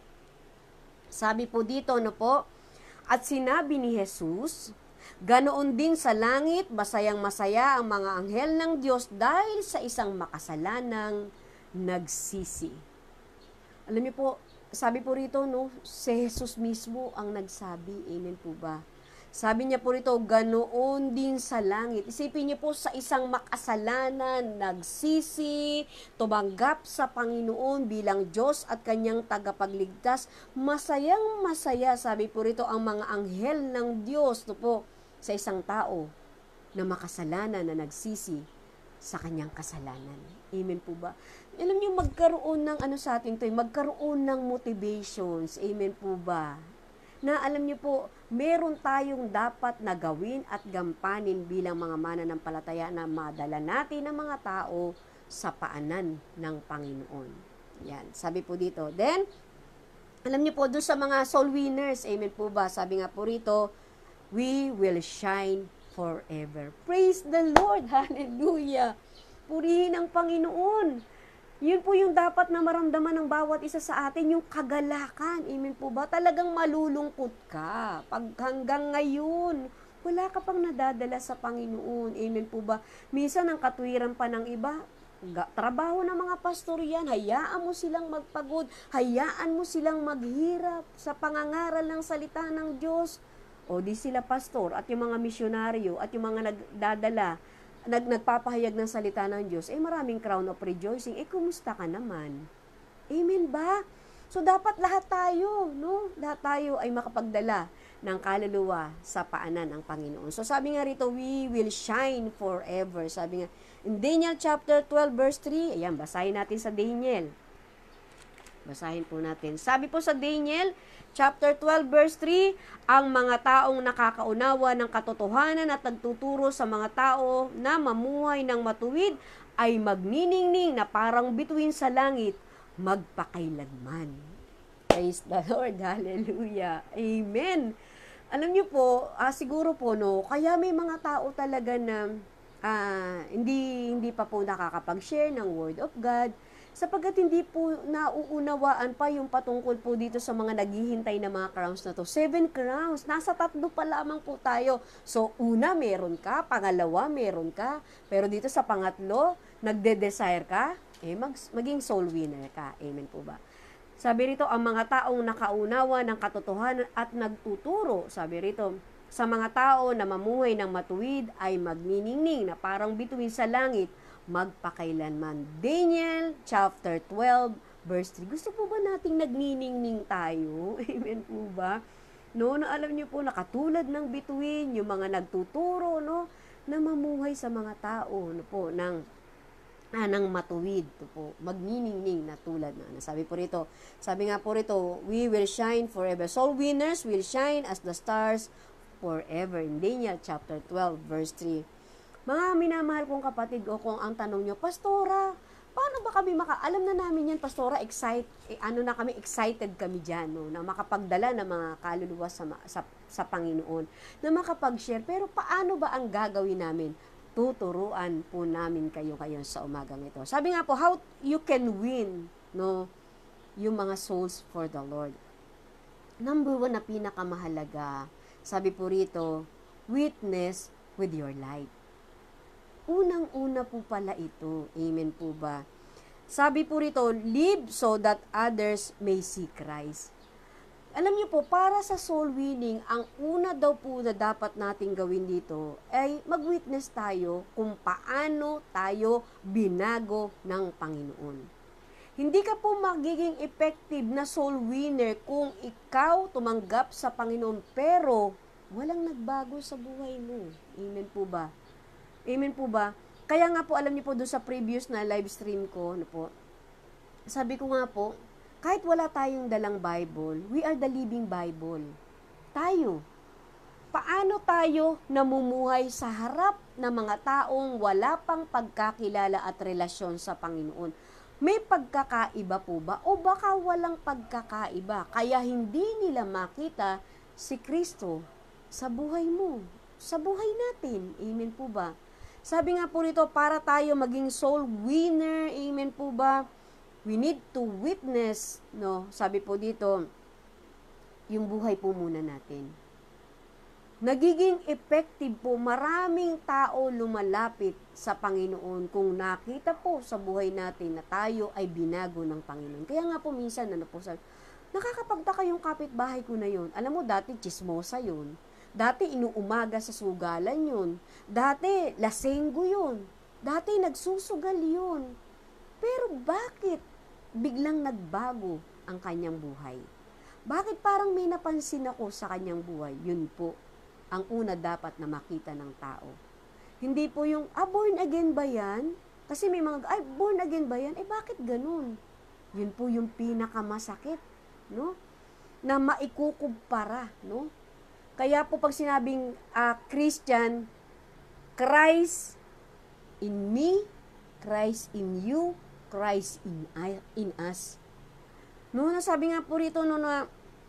Sabi po dito, ano po? At sinabi ni Jesus, ganoon din sa langit, masayang masaya ang mga anghel ng Diyos dahil sa isang makasalanang nagsisi. Alam niyo po, sabi po rito, no, si Jesus mismo ang nagsabi. Amen po ba? Sabi niya po rito, ganoon din sa langit. Isipin niyo po, sa isang makasalanan, nagsisi, tumanggap sa Panginoon bilang Diyos at kanyang tagapagligtas, masayang masaya, sabi po rito, ang mga anghel ng Diyos, no po, sa isang tao na makasalanan na nagsisi sa kanyang kasalanan. Amen po ba? Alam niyo, magkaroon ng ano sa atin to, magkaroon ng motivations. Amen po ba? Na alam niyo po, meron tayong dapat na gawin at gampanin bilang mga mananampalataya na madala natin ng mga tao sa paanan ng Panginoon. Yan, sabi po dito. Then, alam niyo po, doon sa mga soul winners, amen po ba? Sabi nga po rito, we will shine forever. Praise the Lord! Hallelujah! Purihin ang Panginoon! Yun po yung dapat na maramdaman ng bawat isa sa atin, yung kagalakan. Amen po ba? Talagang malulungkot ka. Pag hanggang ngayon, wala ka pang nadadala sa Panginoon. Amen po ba? Minsan ang katwiran pa ng iba, trabaho ng mga pastor yan, hayaan mo silang magpagod, hayaan mo silang maghirap sa pangangaral ng salita ng Diyos. O di sila pastor at yung mga misyonaryo at yung mga nagdadala, nag, nagpapahayag ng salita ng Diyos, eh maraming crown of rejoicing, eh kumusta ka naman? Amen ba? So dapat lahat tayo, no? Lahat tayo ay makapagdala ng kaluluwa sa paanan ng Panginoon. So sabi nga rito, we will shine forever. Sabi nga, in Daniel chapter twelve verse three, ayan, basahin natin sa Daniel. Basahin po natin. Sabi po sa Daniel, chapter twelve, verse three, ang mga taong nakakaunawa ng katotohanan at nagtuturo sa mga tao na mamuhay ng matuwid ay magniningning na parang bituin sa langit, magpakailanman. Praise the Lord. Hallelujah. Amen. Alam niyo po, ah, siguro po, no, kaya may mga tao talaga na ah, hindi, hindi pa po nakakapag-share ng Word of God, sapagkat hindi po nauunawaan pa yung patungkol po dito sa mga naghihintay na mga crowns na to. Seven crowns. Nasa tatlo pa lamang po tayo. So, una, meron ka. Pangalawa, meron ka. Pero dito sa pangatlo, nagde-desire ka, eh, mag, maging soul winner ka. Amen po ba? Sabi rito, ang mga taong nakaunawa ng katotohanan at nagtuturo, sabi rito, sa mga tao na mamuhay ng matuwid ay magniningning na parang bituin sa langit, magpakailanman. Daniel chapter twelve verse three. Gusto po ba nating nagniningning tayo? Amen po ba? No, na alam niyo po, nakatulad ng bituin, yung mga nagtuturo, no, na mamuhay sa mga tao, no po, ng anang matuwid. Ito po, magniningning na tulad na. Sabi po rito, sabi nga po rito, we will shine forever. Soul winners will shine as the stars forever. In Daniel chapter twelve, verse three. Mga minamahal kong kapatid, o kung ang tanong nyo, Pastora, paano ba kami maka... Alam na namin yan, Pastora, excite, eh, ano na kami, excited kami dyan, no, na makapagdala ng mga kaluluwa sa, sa, sa Panginoon, na makapag-share. Pero paano ba ang gagawin namin? Tuturuan po namin kayo kayo sa umagang ito. Sabi nga po, how you can win, no, yung mga souls for the Lord. Number one na pinakamahalaga, sabi po rito, witness with your life. Unang-una po pala ito. Amen po ba? Sabi po rito, live so that others may see Christ. Alam niyo po, para sa soul winning, ang una daw po na dapat nating gawin dito ay mag-witness tayo kung paano tayo binago ng Panginoon. Hindi ka po magiging effective na soul winner kung ikaw tumanggap sa Panginoon pero walang nagbago sa buhay mo. Amen po ba? Amen po ba? Kaya nga po, alam niyo po doon sa previous na live stream ko, ano po, sabi ko nga po, kahit wala tayong dalang Bible, we are the living Bible. Tayo. Paano tayo namumuhay sa harap ng mga taong wala pang pagkakilala at relasyon sa Panginoon? May pagkakaiba po ba? O baka walang pagkakaiba, kaya hindi nila makita si Kristo sa buhay mo, sa buhay natin. Amen po ba? Sabi nga po rito, para tayo maging soul winner, amen po ba? We need to witness, no? Sabi po dito, yung buhay po muna natin. Nagiging effective po, maraming tao lumalapit sa Panginoon kung nakita po sa buhay natin na tayo ay binago ng Panginoon. Kaya nga po minsan, ano po, sabi, nakakapagtaka yung kapitbahay ko na yun. Alam mo, dati chismosa yun. Dati inuumaga sa sugalan yun. Dati lasenggo yun. Dati nagsusugal yun. Pero bakit biglang nagbago ang kanyang buhay? Bakit parang may napansin ako sa kanyang buhay? Yun po ang una dapat na makita ng tao. Hindi po yung, ah, born again ba yan? Kasi may mga, ay, born again ba yan? Eh, bakit ganun? Yun po yung pinakamasakit, no? Na maikukumpara, no? Kaya po pag sinabing uh, Christian, Christ in me, Christ in you, Christ in, I, in us. No, nasabi nga po rito, no, na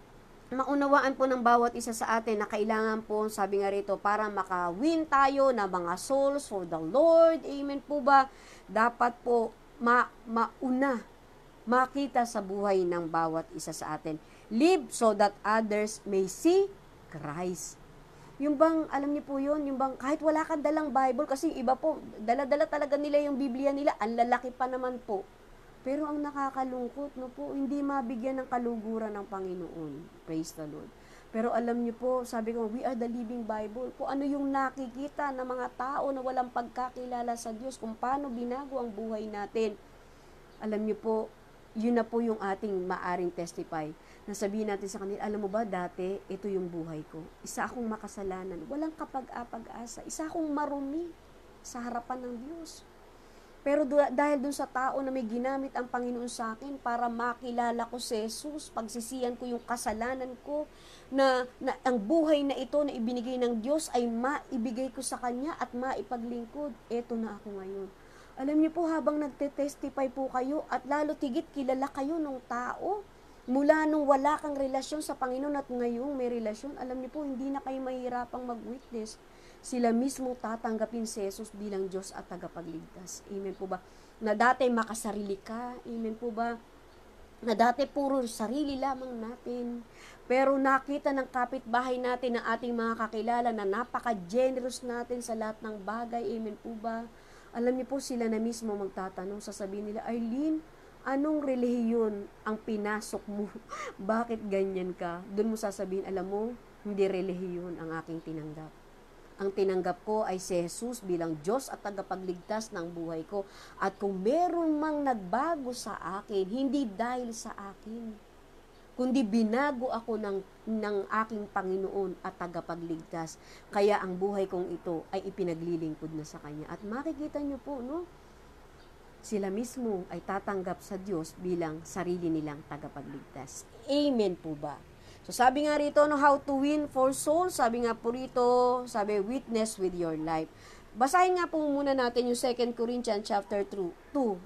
maunawaan po ng bawat isa sa atin na kailangan po, sabi nga rito, para maka-win tayo na mga souls for the Lord, amen po ba? Dapat po ma mauna, makita sa buhay ng bawat isa sa atin. Live so that others may see Christ. Yung bang, alam niyo po yun, yung bang kahit wala kang dalang Bible, kasi iba po, dala-dala talaga nila yung Biblia nila, ang lalaki pa naman po. Pero ang nakakalungkot, no po, hindi mabigyan ng kaluguran ng Panginoon. Praise the Lord. Pero alam niyo po, sabi ko, we are the living Bible. Kung ano yung nakikita ng mga tao na walang pagkakilala sa Diyos, kung paano binago ang buhay natin. Alam niyo po, yun na po yung ating maaring testify. Nasabihin natin sa kanila, alam mo ba, dati, ito yung buhay ko. Isa akong makasalanan, walang kapag-apag-asa. Isa akong marumi sa harapan ng Diyos. Pero do, dahil dun sa tao na may ginamit ang Panginoon sa akin para makilala ko si Jesus, pagsisiyan ko yung kasalanan ko, na, na ang buhay na ito na ibinigay ng Diyos ay maibigay ko sa Kanya at maipaglingkod. Eto na ako ngayon. Alam niyo po, habang nagte-testify po kayo at lalo tigit kilala kayo ng tao, mula nung wala kang relasyon sa Panginoon at ngayong may relasyon, alam niyo po, hindi na kayo mahihirapang mag-witness. Sila mismo tatanggapin si Jesus bilang Diyos at tagapagligtas. Amen po ba? Na dati makasarili ka. Amen po ba? Na dati puro sarili lamang natin. Pero nakita ng kapitbahay natin ng ating mga kakilala na napaka-generous natin sa lahat ng bagay. Amen po ba? Alam niyo po, sila na mismo magtatanong, sasabihin nila, Arlene, anong relihiyon ang pinasok mo? Bakit ganyan ka? Doon mo sasabihin, alam mo, hindi relihiyon ang aking tinanggap. Ang tinanggap ko ay si Jesus bilang Diyos at tagapagligtas ng buhay ko. At kung meron mang nagbago sa akin, hindi dahil sa akin, kundi binago ako ng, ng aking Panginoon at tagapagligtas. Kaya ang buhay kong ito ay ipinaglilingkod na sa Kanya. At makikita niyo po, no? sila mismo ay tatanggap sa Diyos bilang sarili nilang tagapagligtas. Amen po ba? So sabi nga rito, no, how to win for souls, sabi nga po rito, sabi, witness with your life. Basahin nga po muna natin yung Second Corinthians chapter two,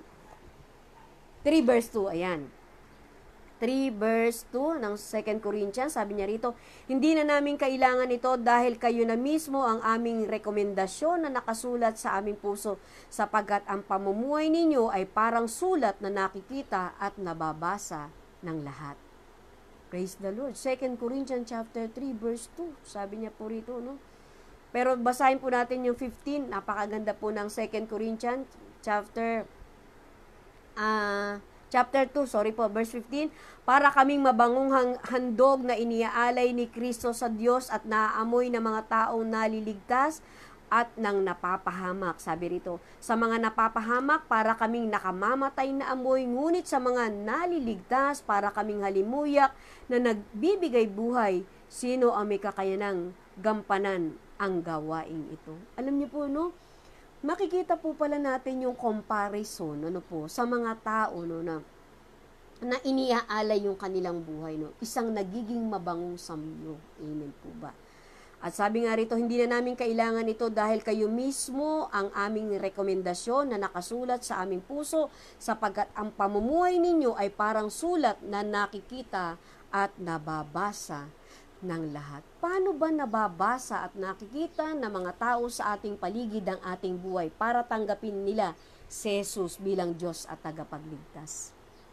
three verse two, ayan. three verse two ng Second Corinthians, sabi niya rito, hindi na namin kailangan ito dahil kayo na mismo ang aming rekomendasyon na nakasulat sa aming puso, sapagkat ang pamumuhay ninyo ay parang sulat na nakikita at nababasa ng lahat. Praise the Lord. Second Corinthians chapter three verse two, sabi niya po rito, no? Pero basahin po natin yung fifteen, napakaganda po ng Second Corinthians chapter ah uh, Chapter two, sorry po, verse fifteen, para kaming mabangong handog na iniaalay ni Kristo sa Diyos at naaamoy ng mga taong naliligtas at nang napapahamak. Sabi rito, sa mga napapahamak, para kaming nakamamatay na amoy, ngunit sa mga naliligtas, para kaming halimuyak na nagbibigay buhay. Sino ang may kakayanang gampanan ang gawaing ito? Alam niyo po, no? Makikita po pala natin yung comparison, ano po, sa mga tao, no, na, na iniaalay yung kanilang buhay, no, isang nagiging mabangong samyo. Amen po ba? At sabi nga rito, hindi na namin kailangan ito dahil kayo mismo ang aming rekomendasyon na nakasulat sa aming puso, sapagkat ang pamumuhay ninyo ay parang sulat na nakikita at nababasa ng lahat. Paano ba nababasa at nakikita ng mga tao sa ating paligid ang ating buhay para tanggapin nila si Jesus bilang Diyos at tagapagligtas?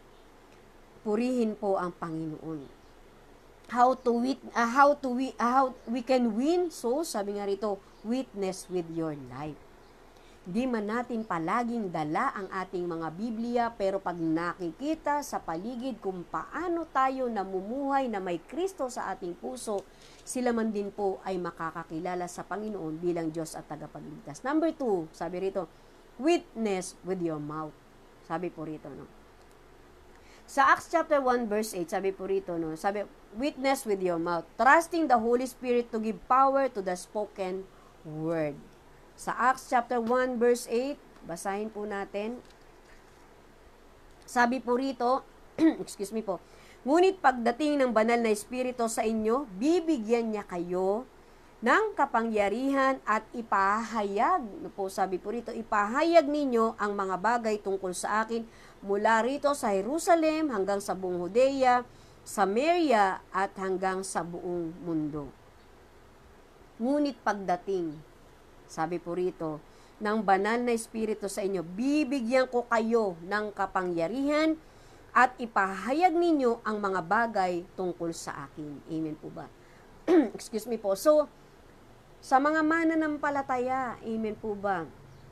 Purihin po ang Panginoon. How to wit uh, how to we uh, how we can win, so sabi nga rito, witness with your life. Di man natin palaging dala ang ating mga Biblia, pero pag nakikita sa paligid kung paano tayo namumuhay na may Kristo sa ating puso, sila man din po ay makakakilala sa Panginoon bilang Diyos at tagapagligtas. Number two, sabi rito, witness with your mouth. Sabi po rito, no? Sa Acts chapter one verse eight, sabi po rito, no? Sabi, witness with your mouth, trusting the Holy Spirit to give power to the spoken word. Sa Acts chapter one verse eight, basahin po natin. Sabi po rito, excuse me po, ngunit pagdating ng banal na Espiritu sa inyo, bibigyan niya kayo ng kapangyarihan at ipahayag, no po, sabi po rito, ipahayag ninyo ang mga bagay tungkol sa akin mula rito sa Jerusalem hanggang sa buong Judea, Samaria at hanggang sa buong mundo. Ngunit pagdating, sabi po rito, ng banal na Espiritu sa inyo, bibigyan ko kayo ng kapangyarihan at ipahayag ninyo ang mga bagay tungkol sa akin. Amen po ba? Excuse me po. So, sa mga mananampalataya, amen po ba,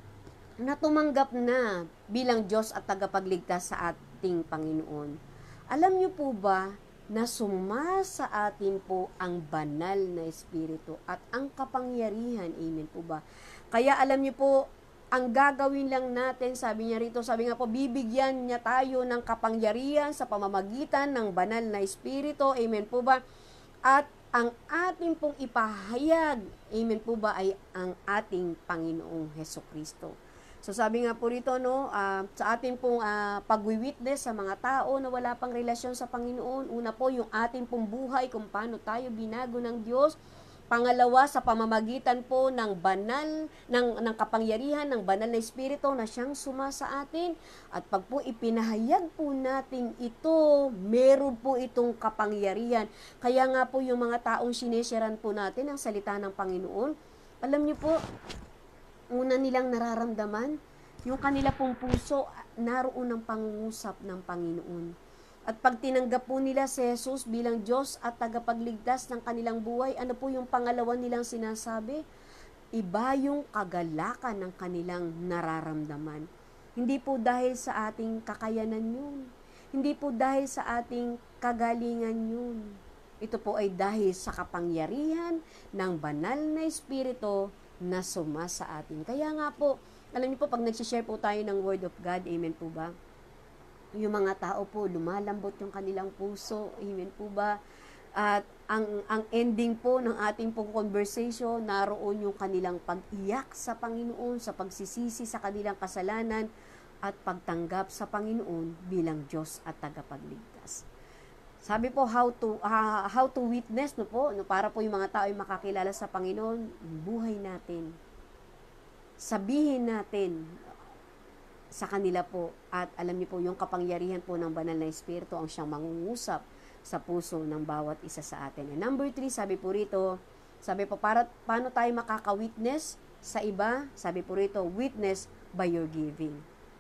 na tumanggap na bilang Diyos at tagapagligtas sa ating Panginoon, alam niyo po ba na suma sa atin po ang banal na Espiritu at ang kapangyarihan, amen po ba? Kaya alam niyo po, ang gagawin lang natin, sabi niya rito, sabi nga po, bibigyan niya tayo ng kapangyarihan sa pamamagitan ng banal na Espiritu, amen po ba? At ang ating pong ipahayag, amen po ba, ay ang ating Panginoong Hesukristo. So sabi nga po rito, no, uh, sa ating pong uh, pag-witness sa mga tao na wala pang relasyon sa Panginoon, una po yung ating pong buhay kung paano tayo binago ng Diyos. Pangalawa, sa pamamagitan po ng banal, ng, ng kapangyarihan ng banal na Espiritu na siyang suma sa atin. At pag po ipinahayag po natin ito, meron po itong kapangyarihan. Kaya nga po yung mga taong sinesharan po natin ang salita ng Panginoon, alam niyo po, una nilang nararamdaman, yung kanila pong puso, naroon ang pangungusap ng Panginoon. At pag tinanggap po nila si Jesus bilang Diyos at tagapagligtas ng kanilang buhay, ano po yung pangalawa nilang sinasabi? Iba yung kagalakan ng kanilang nararamdaman. Hindi po dahil sa ating kakayanan yun. Hindi po dahil sa ating kagalingan yun. Ito po ay dahil sa kapangyarihan ng banal na Espiritu na suma sa atin. Kaya nga po, alam niyo po, pag nagsishare po tayo ng Word of God, amen po ba? Yung mga tao po, lumalambot yung kanilang puso, amen po ba? At ang, ang ending po ng ating pong conversation, naroon yung kanilang pag-iyak sa Panginoon, sa pagsisisi sa kanilang kasalanan, at pagtanggap sa Panginoon bilang Diyos at tagapagligtas. Sabi po, how to uh, how to witness, no po, no, para po yung mga tao ay makakilala sa Panginoon, buhay natin. Sabihin natin sa kanila po, at alam niyo po, yung kapangyarihan po ng banal na Espiritu ang siyang mangungusap sa puso ng bawat isa sa atin. And number three, sabi po rito, sabi po, para, paano tayo makaka-witness sa iba? Sabi po rito, witness by your giving.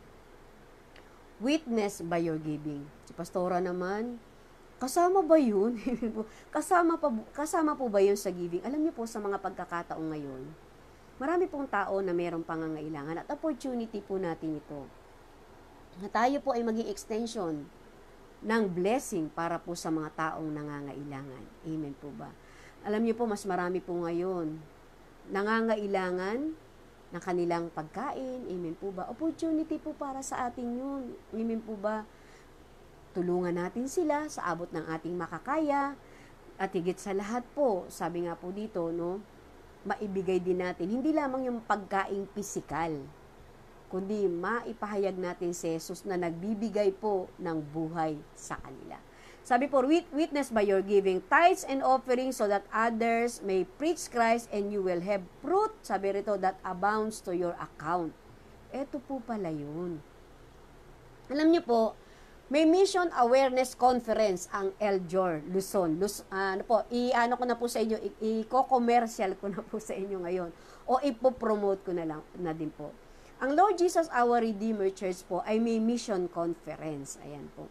Witness by your giving. Si Pastora naman, kasama ba yun? kasama, pa, kasama po ba yun sa giving? Alam niyo po, sa mga pagkakataong ngayon, marami pong tao na mayroong pangangailangan at opportunity po natin ito. Na tayo po ay maging extension ng blessing para po sa mga taong nangangailangan. Amen po ba? Alam niyo po, mas marami po ngayon nangangailangan ng kanilang pagkain. Amen po ba? Opportunity po para sa atin yun. Amen po ba? Tulungan natin sila sa abot ng ating makakaya. At higit sa lahat po, sabi nga po dito, no, maibigay din natin, hindi lamang yung pagkaing pisikal, kundi maipahayag natin si Jesus na nagbibigay po ng buhay sa kanila. Sabi po, witness by your giving tithes and offerings so that others may preach Christ and you will have fruit, sabi rito, that abounds to your account. Ito po pala yun. Alam niyo po, may Mission Awareness Conference ang L J O R, Luzon. Luz, uh, ano po, i-ano ko na po sa inyo, i-co-commercial ko na po sa inyo ngayon, o ipo-promote ko na lang na din po. Ang Lord Jesus Our Redeemer Church po ay may mission conference. Ayan po.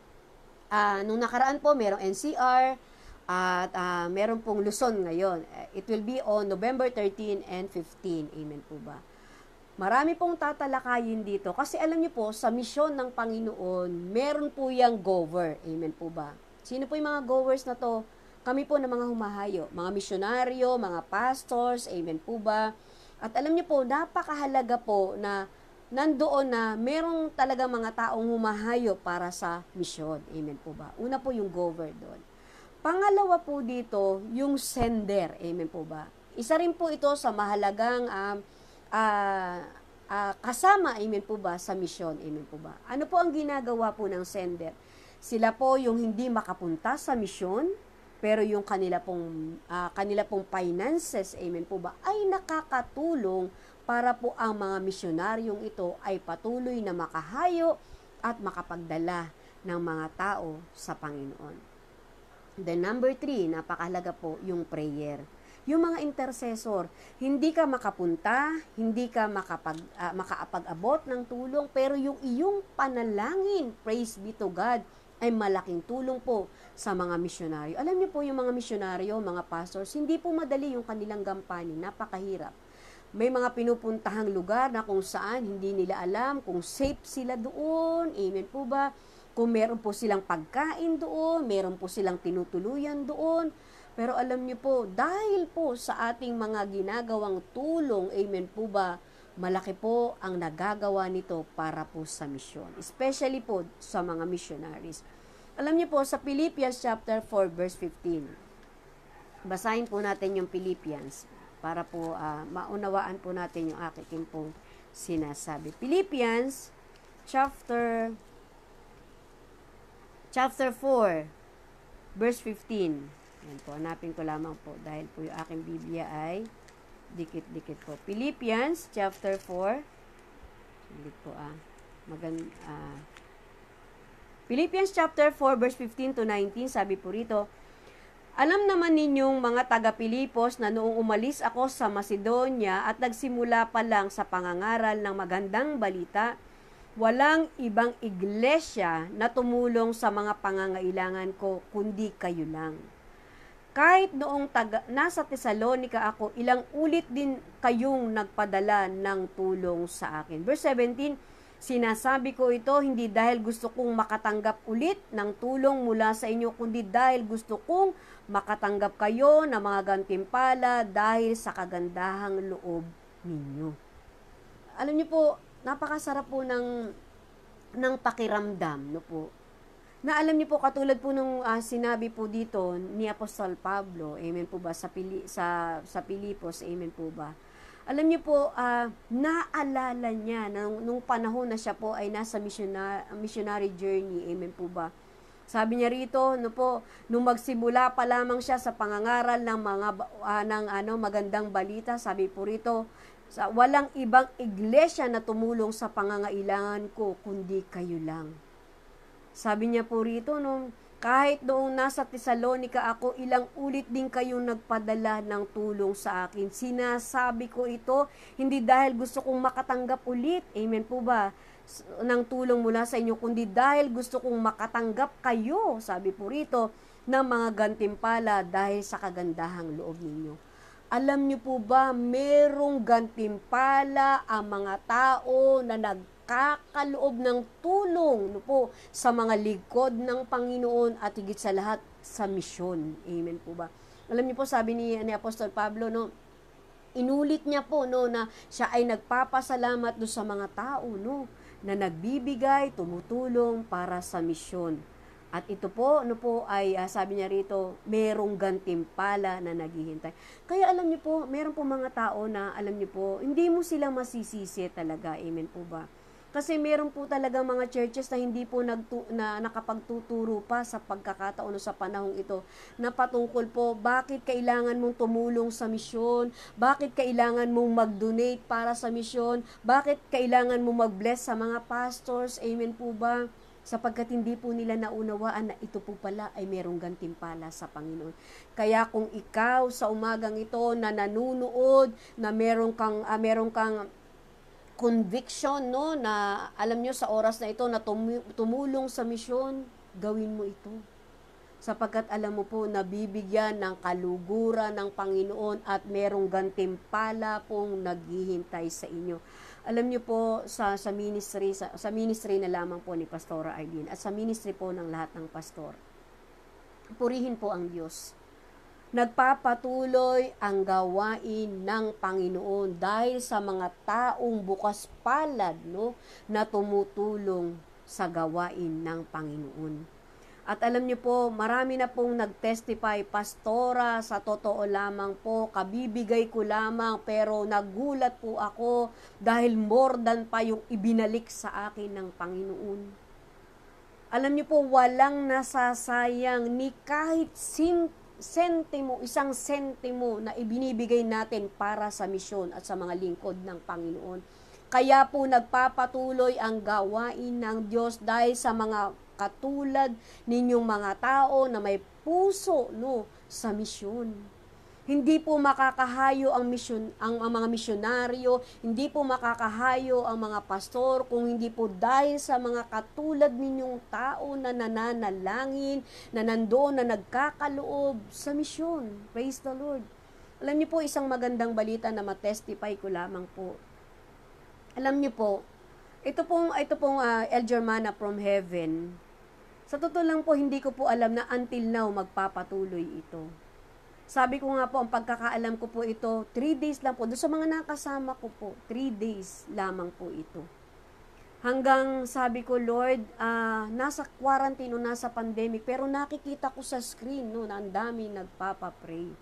Uh, nung nakaraan po, merong N C R at uh, meron pong Luzon ngayon. It will be on November thirteen and fifteen. Amen po ba? Marami pong tatalakayin dito. Kasi alam niyo po, sa misyon ng Panginoon, meron po yung gover. Amen po ba? Sino po yung mga govers na to? Kami po na mga humahayo. Mga misyonaryo, mga pastors. Amen po ba? At alam niyo po, napakahalaga po na nandoon na merong talaga mga taong humahayo para sa misyon. Amen po ba? Una po yung gover doon. Pangalawa po dito, yung sender. Amen po ba? Isa rin po ito sa mahalagang um, uh, uh, kasama, amen po ba, sa misyon. Amen po ba? Ano po ang ginagawa po ng sender? Sila po yung hindi makapunta sa misyon, pero yung kanila pong, uh, kanila pong finances, amen po ba, ay nakakatulong para po ang mga misyonaryong ito ay patuloy na makahayo at makapagdala ng mga tao sa Panginoon. Then number three, napakahalaga po yung prayer. Yung mga intercessor, hindi ka makapunta, hindi ka makapag, uh, makaapag-abot ng tulong, pero yung iyong panalangin, praise be to God, ay malaking tulong po sa mga misyonaryo. Alam niyo po, yung mga misyonaryo, mga pastors, hindi po madali yung kanilang gampanin, napakahirap. May mga pinupuntahang lugar na kung saan hindi nila alam kung safe sila doon, amen po ba? Kung meron po silang pagkain doon, meron po silang tinutuluyan doon. Pero alam niyo po, dahil po sa ating mga ginagawang tulong, amen po ba, malaki po ang nagagawa nito para po sa misyon. Especially po sa mga missionaries. Alam niyo po, sa Philippians chapter four, verse fifteen. Basahin po natin yung Philippians para po uh, maunawaan po natin yung aking pong sinasabi. Philippians chapter chapter four, verse fifteen. Yan po, hanapin ko lamang po dahil po yung aking Biblia ay dikit-dikit po. Philippians chapter four. Ulit po ah. Magan ah. Philippians chapter four verse fifteen to nineteen, sabi po rito, alam naman ninyong mga taga-Pilipos na noong umalis ako sa Macedonia at nagsimula pa lang sa pangangaral ng magandang balita, walang ibang iglesia na tumulong sa mga pangangailangan ko kundi kayo lang. Kahit noong taga, nasa Thessalonica ako, ilang ulit din kayong nagpadala ng tulong sa akin. Verse seventeen, sinasabi ko ito hindi dahil gusto kong makatanggap ulit ng tulong mula sa inyo, kundi dahil gusto kong makatanggap kayo ng mga gantimpala dahil sa kagandahang loob ninyo. Alam niyo po, napakasarap po ng, ng pakiramdam, no po. Na alam niyo po, katulad po nung uh, sinabi po dito ni Apostol Pablo, amen po ba, sa, Pili, sa, sa Pilipos, amen po ba, Alam niyo po, uh, naalala niya nung, nung panahon na siya po ay nasa missionary, missionary journey. Amen po ba? Sabi niya rito, no po, nung magsimula pa lamang siya sa pangangaral ng mga uh, ng ano magandang balita, sabi po rito, sa walang ibang iglesia na tumulong sa pangangailangan ko kundi kayo lang. Sabi niya po rito, no, kahit noong nasa Thessalonica ako, ilang ulit din kayong nagpadala ng tulong sa akin. Sinasabi ko ito, hindi dahil gusto kong makatanggap ulit, amen po ba, ng tulong mula sa inyo, kundi dahil gusto kong makatanggap kayo, sabi po rito, ng mga gantimpala dahil sa kagandahang loob ninyo. Alam niyo po ba, merong gantimpala ang mga tao na nag kakaloob ng tulong no po sa mga lingkod ng Panginoon at higit sa lahat sa misyon. Amen po ba? Alam niyo po, sabi ni, ni Apostol Pablo, no, inulit niya po no na siya ay nagpapasalamat do sa mga tao no na nagbibigay, tumutulong para sa misyon. At ito po, no po ay uh, sabi niya rito, merong gantimpala na naghihintay. Kaya alam niyo po, meron po mga tao na alam niyo po, hindi mo sila masisisi talaga. Amen po ba? Kasi meron po talaga mga churches na hindi po nagtu- na nakapagtuturo pa sa pagkakataon o sa panahong ito na patungkol po bakit kailangan mong tumulong sa misyon, bakit kailangan mong mag-donate para sa misyon, bakit kailangan mong mag-bless sa mga pastors, amen po ba? Sapagkat hindi po nila naunawaan na ito po pala ay merong gantimpala sa Panginoon. Kaya kung ikaw sa umagang ito na nanunood, na merong kang, uh, merong kang conviction, no, na alam nyo sa oras na ito na tum- tumulong sa misyon, gawin mo ito. Sapagkat alam mo po, nabibigyan ng kaluguran ng Panginoon at merong gantimpala pong naghihintay sa inyo. Alam nyo po, sa, sa ministry, sa, sa ministry na lamang po ni Pastora Arlene at sa ministry po ng lahat ng pastor, purihin po ang Diyos. Nagpapatuloy ang gawain ng Panginoon dahil sa mga taong bukas palad no, na tumutulong sa gawain ng Panginoon. At alam niyo po, marami na pong nag-testify, Pastora, sa totoo lamang po, kabibigay ko lamang, pero nagulat po ako dahil more than pa yung ibinalik sa akin ng Panginoon. Alam niyo po, walang nasasayang ni kahit sim sentimo, isang sentimo na ibinibigay natin para sa misyon at sa mga lingkod ng Panginoon. Kaya po nagpapatuloy ang gawain ng Diyos dahil sa mga katulad ninyong mga tao na may puso no sa misyon. Hindi po makakahayo ang misyon ang, ang mga misyonaryo, hindi po makakahayo ang mga pastor kung hindi po dahil sa mga katulad ninyong tao na nananalangin, na nandoon na nagkakaloob sa misyon. Praise the Lord. Alam niyo po, isang magandang balita na matestify ko lamang po. Alam niyo po, ito pong ito pong uh, L J O R MANNA from heaven. Sa totoo lang po, hindi ko po alam na until now magpapatuloy ito. Sabi ko nga po, ang pagkakaalam ko po ito, three days lang po. Doon sa mga nakasama ko po, three days lamang po ito. Hanggang sabi ko, Lord, uh, nasa quarantine o nasa pandemic, pero nakikita ko sa screen, no, na ang dami nagpapapray.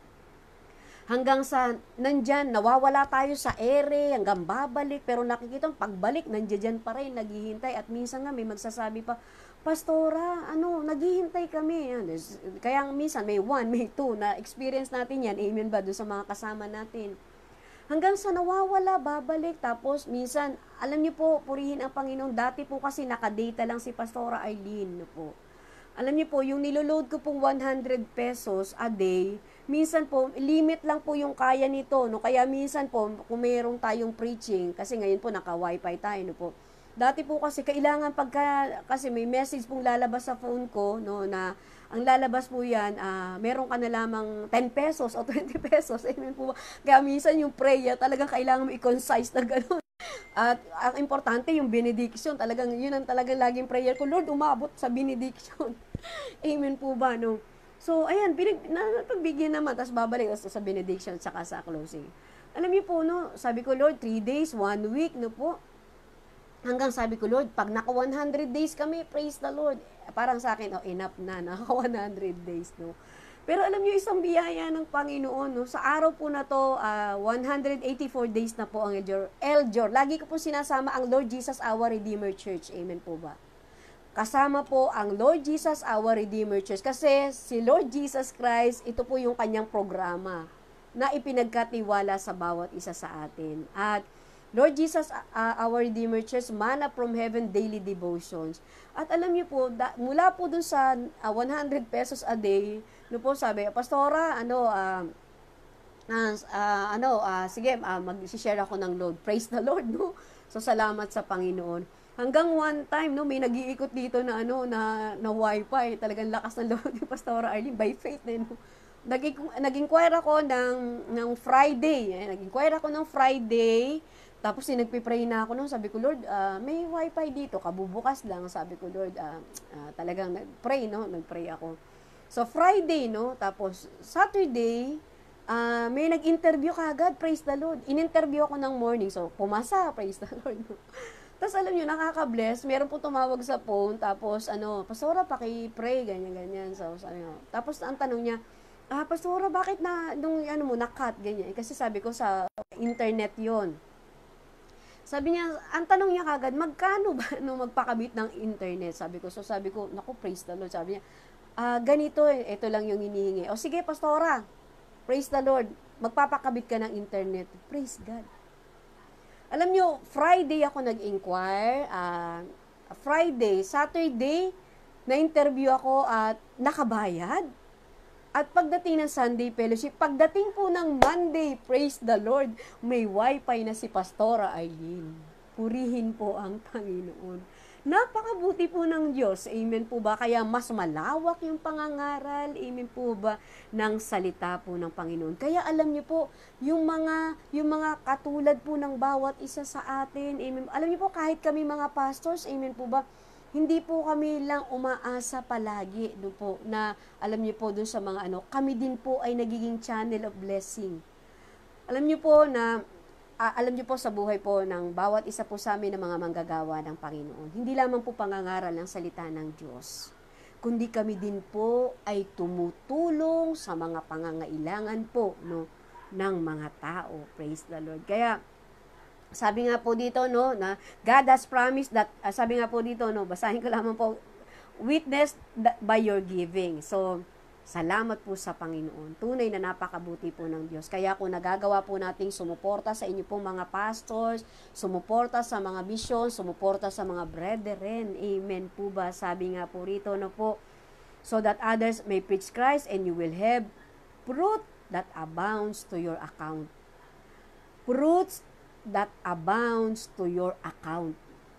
Hanggang sa, nandyan, nawawala tayo sa ere, hanggang babalik, pero nakikita, pagbalik, nandyan pa rin, naghihintay, at minsan nga may magsasabi pa, Pastora, ano, naghihintay kami. Kaya minsan may one, may two na experience natin yan. Amen ba? Doon sa mga kasama natin. Hanggang sa nawawala, babalik. Tapos minsan, alam niyo po, purihin ang Panginoon. Dati po kasi nakadata lang si Pastora Arlene. No po. Alam niyo po, yung niloload ko pong one hundred pesos a day, minsan po, limit lang po yung kaya nito. No? Kaya minsan po, kung mayroong tayong preaching, kasi ngayon po naka-wifi tayo, no po. Dati po kasi kailangan pagka kasi may message pong lalabas sa phone ko no na ang lalabas po yan uh, meron ka na lamang ten pesos o twenty pesos. Amen po. Kaya minsan yung prayer talagang kailangan mo i-concise na gano'n. At ang importante yung benediction, talagang yun ang talagang laging prayer ko, Lord, umabot sa benediction. Amen po ba no? So ayan, binig, na, pagbigyan naman tapos babalik sa benediction saka sa closing. Alam niyo po no, sabi ko Lord, three days, one week no po. Hanggang sabi ko, Lord, pag naka one hundred days kami, praise the Lord. Parang sa akin, oh, enough na, naka one hundred days, no? Pero alam niyo, isang biyaya ng Panginoon, no? Sa araw po na to, uh, one hundred eighty-four days na po ang L J O R. L J O R. Lagi ko po sinasama ang Lord Jesus Our Redeemer Church. Amen po ba? Kasama po ang Lord Jesus Our Redeemer Church. Kasi si Lord Jesus Christ, ito po yung kanyang programa na ipinagkatiwala sa bawat isa sa atin. At Lord Jesus, uh, Our Redeemer Church, Manna from Heaven Daily Devotions. At alam niyo po, da, mula po dun sa uh, one hundred pesos a day, no po sabi, Pastora, ano, uh, uh, uh, ano, uh, sige, uh, mag-share ako ng load. Praise the Lord, no? So, salamat sa Panginoon. Hanggang one time, no, may nag-iikot dito na, ano, na, na wifi. Talagang lakas ng load ni Pastora Arlene, by faith, eh, no? Nag-inquire ako ng, ng Friday. Eh, nag-inquire ako ng Friday. Tapos, eh, nagpipray na ako nung sabi ko, Lord, uh, may wifi dito. Kabubukas lang. Sabi ko, Lord, uh, uh, talagang nag-pray, no? Nag-pray ako. So, Friday, no? Tapos, Saturday, uh, may nag-interview kagad. Praise the Lord. In-interview ako ng morning. So, pumasa. Praise the Lord. No? Tapos, alam nyo, nakaka-bless. Meron po tumawag sa phone. Tapos, ano, Pastora, paki-pray. Ganyan, ganyan. So, ano, tapos, ang tanong niya, ah, Pastora, bakit na, nung, ano mo, na-cut? Ganyan. Kasi sabi ko, sa internet yon. Sabi niya, ang tanong niya kagad, magkano ba no, magpakabit ng internet? Sabi ko, so sabi ko, naku, praise the Lord. Sabi niya, ah, ganito, ito lang yung hinihingi. O sige, Pastora, praise the Lord, magpapakabit ka ng internet. Praise God. Alam niyo, Friday ako nag-inquire, uh, Friday, Saturday, na-interview ako at nakabayad. At pagdating ng Sunday Fellowship, pagdating po ng Monday, praise the Lord, may wifi na si Pastora Aileen. Purihin po ang Panginoon. Napakabuti po ng Diyos. Amen po ba? Kaya mas malawak yung pangangaral. Amen po ba? Ng salita po ng Panginoon. Kaya alam niyo po, yung mga, yung mga katulad po ng bawat isa sa atin. Amen. Alam niyo po, kahit kami mga pastors, amen po ba? Hindi po kami lang umaasa palagi doon po na alam niyo po doon sa mga ano, kami din po ay nagiging channel of blessing. Alam niyo po na uh, alam niyo po sa buhay po ng bawat isa po sa amin ng mga manggagawa ng Panginoon. Hindi lamang po pangangaral ng salita ng Diyos, kundi kami din po ay tumutulong sa mga pangangailangan po no ng mga tao. Praise the Lord. Kaya sabi nga po dito, no, na God has promised that, uh, sabi nga po dito, no, basahin ko lamang po, witness by your giving. So, salamat po sa Panginoon. Tunay na napakabuti po ng Diyos. Kaya kung nagagawa po nating sumuporta sa inyo pong mga pastors, sumuporta sa mga mission, sumuporta sa mga brethren. Amen po ba? Sabi nga po rito, no po, so that others may preach Christ and you will have fruit that abounds to your account. Fruits that abounds to your account.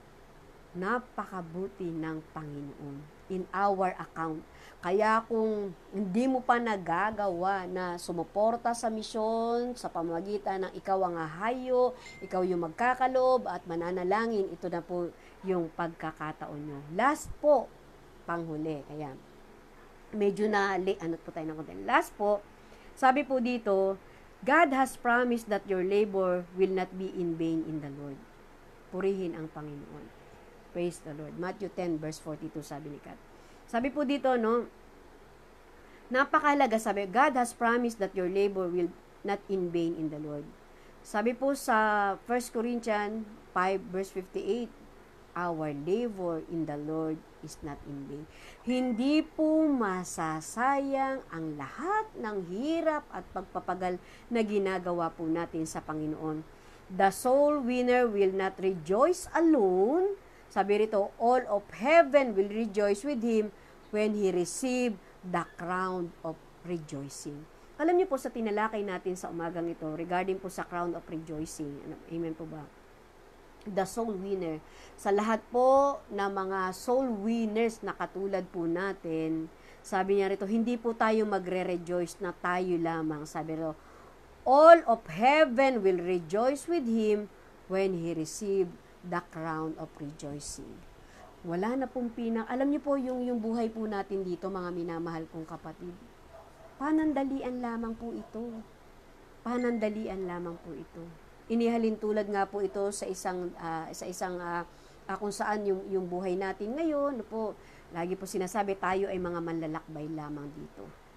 Napakabuti ng Panginoon in our account. Kaya kung hindi mo pa nagagawa na sumuporta sa misyon sa pamamagitan ng ikaw ang hahayo, ikaw yung magkakaloob at mananalangin, ito na po yung pagkakataon nyo. Last po, panghuli. Kaya medyo na ano po tayo ng konti. Last po, sabi po dito, God has promised that your labor will not be in vain in the Lord. Purihin ang Panginoon. Praise the Lord. Matthew ten verse forty-two, sabi ni Kat. Sabi po dito, no, napakahalaga, sabi, God has promised that your labor will not in vain in the Lord. Sabi po sa First Corinthians five verse fifty-eight, our labor in the Lord is not in vain. Hindi po masasayang ang lahat ng hirap at pagpapagal na ginagawa po natin sa Panginoon. The soul winner will not rejoice alone. Sabi rito, all of heaven will rejoice with him when he receive the crown of rejoicing. Alam niyo po sa tinalakay natin sa umagang ito regarding po sa crown of rejoicing. Amen po ba? The soul winner. Sa lahat po na mga soul winners na katulad po natin, sabi niya rito, hindi po tayo magre-rejoice na tayo lamang. Sabi rito, all of heaven will rejoice with him when he received the crown of rejoicing. Wala na pong pinang, alam niyo po yung, yung buhay po natin dito, mga minamahal kong kapatid. Panandalian lamang po ito. Panandalian lamang po ito. Inihalin tulad nga po ito sa isang uh, sa isang uh, uh, kung saan yung yung buhay natin ngayon, no po, lagi po sinasabi tayo ay mga manlalakbay lamang dito.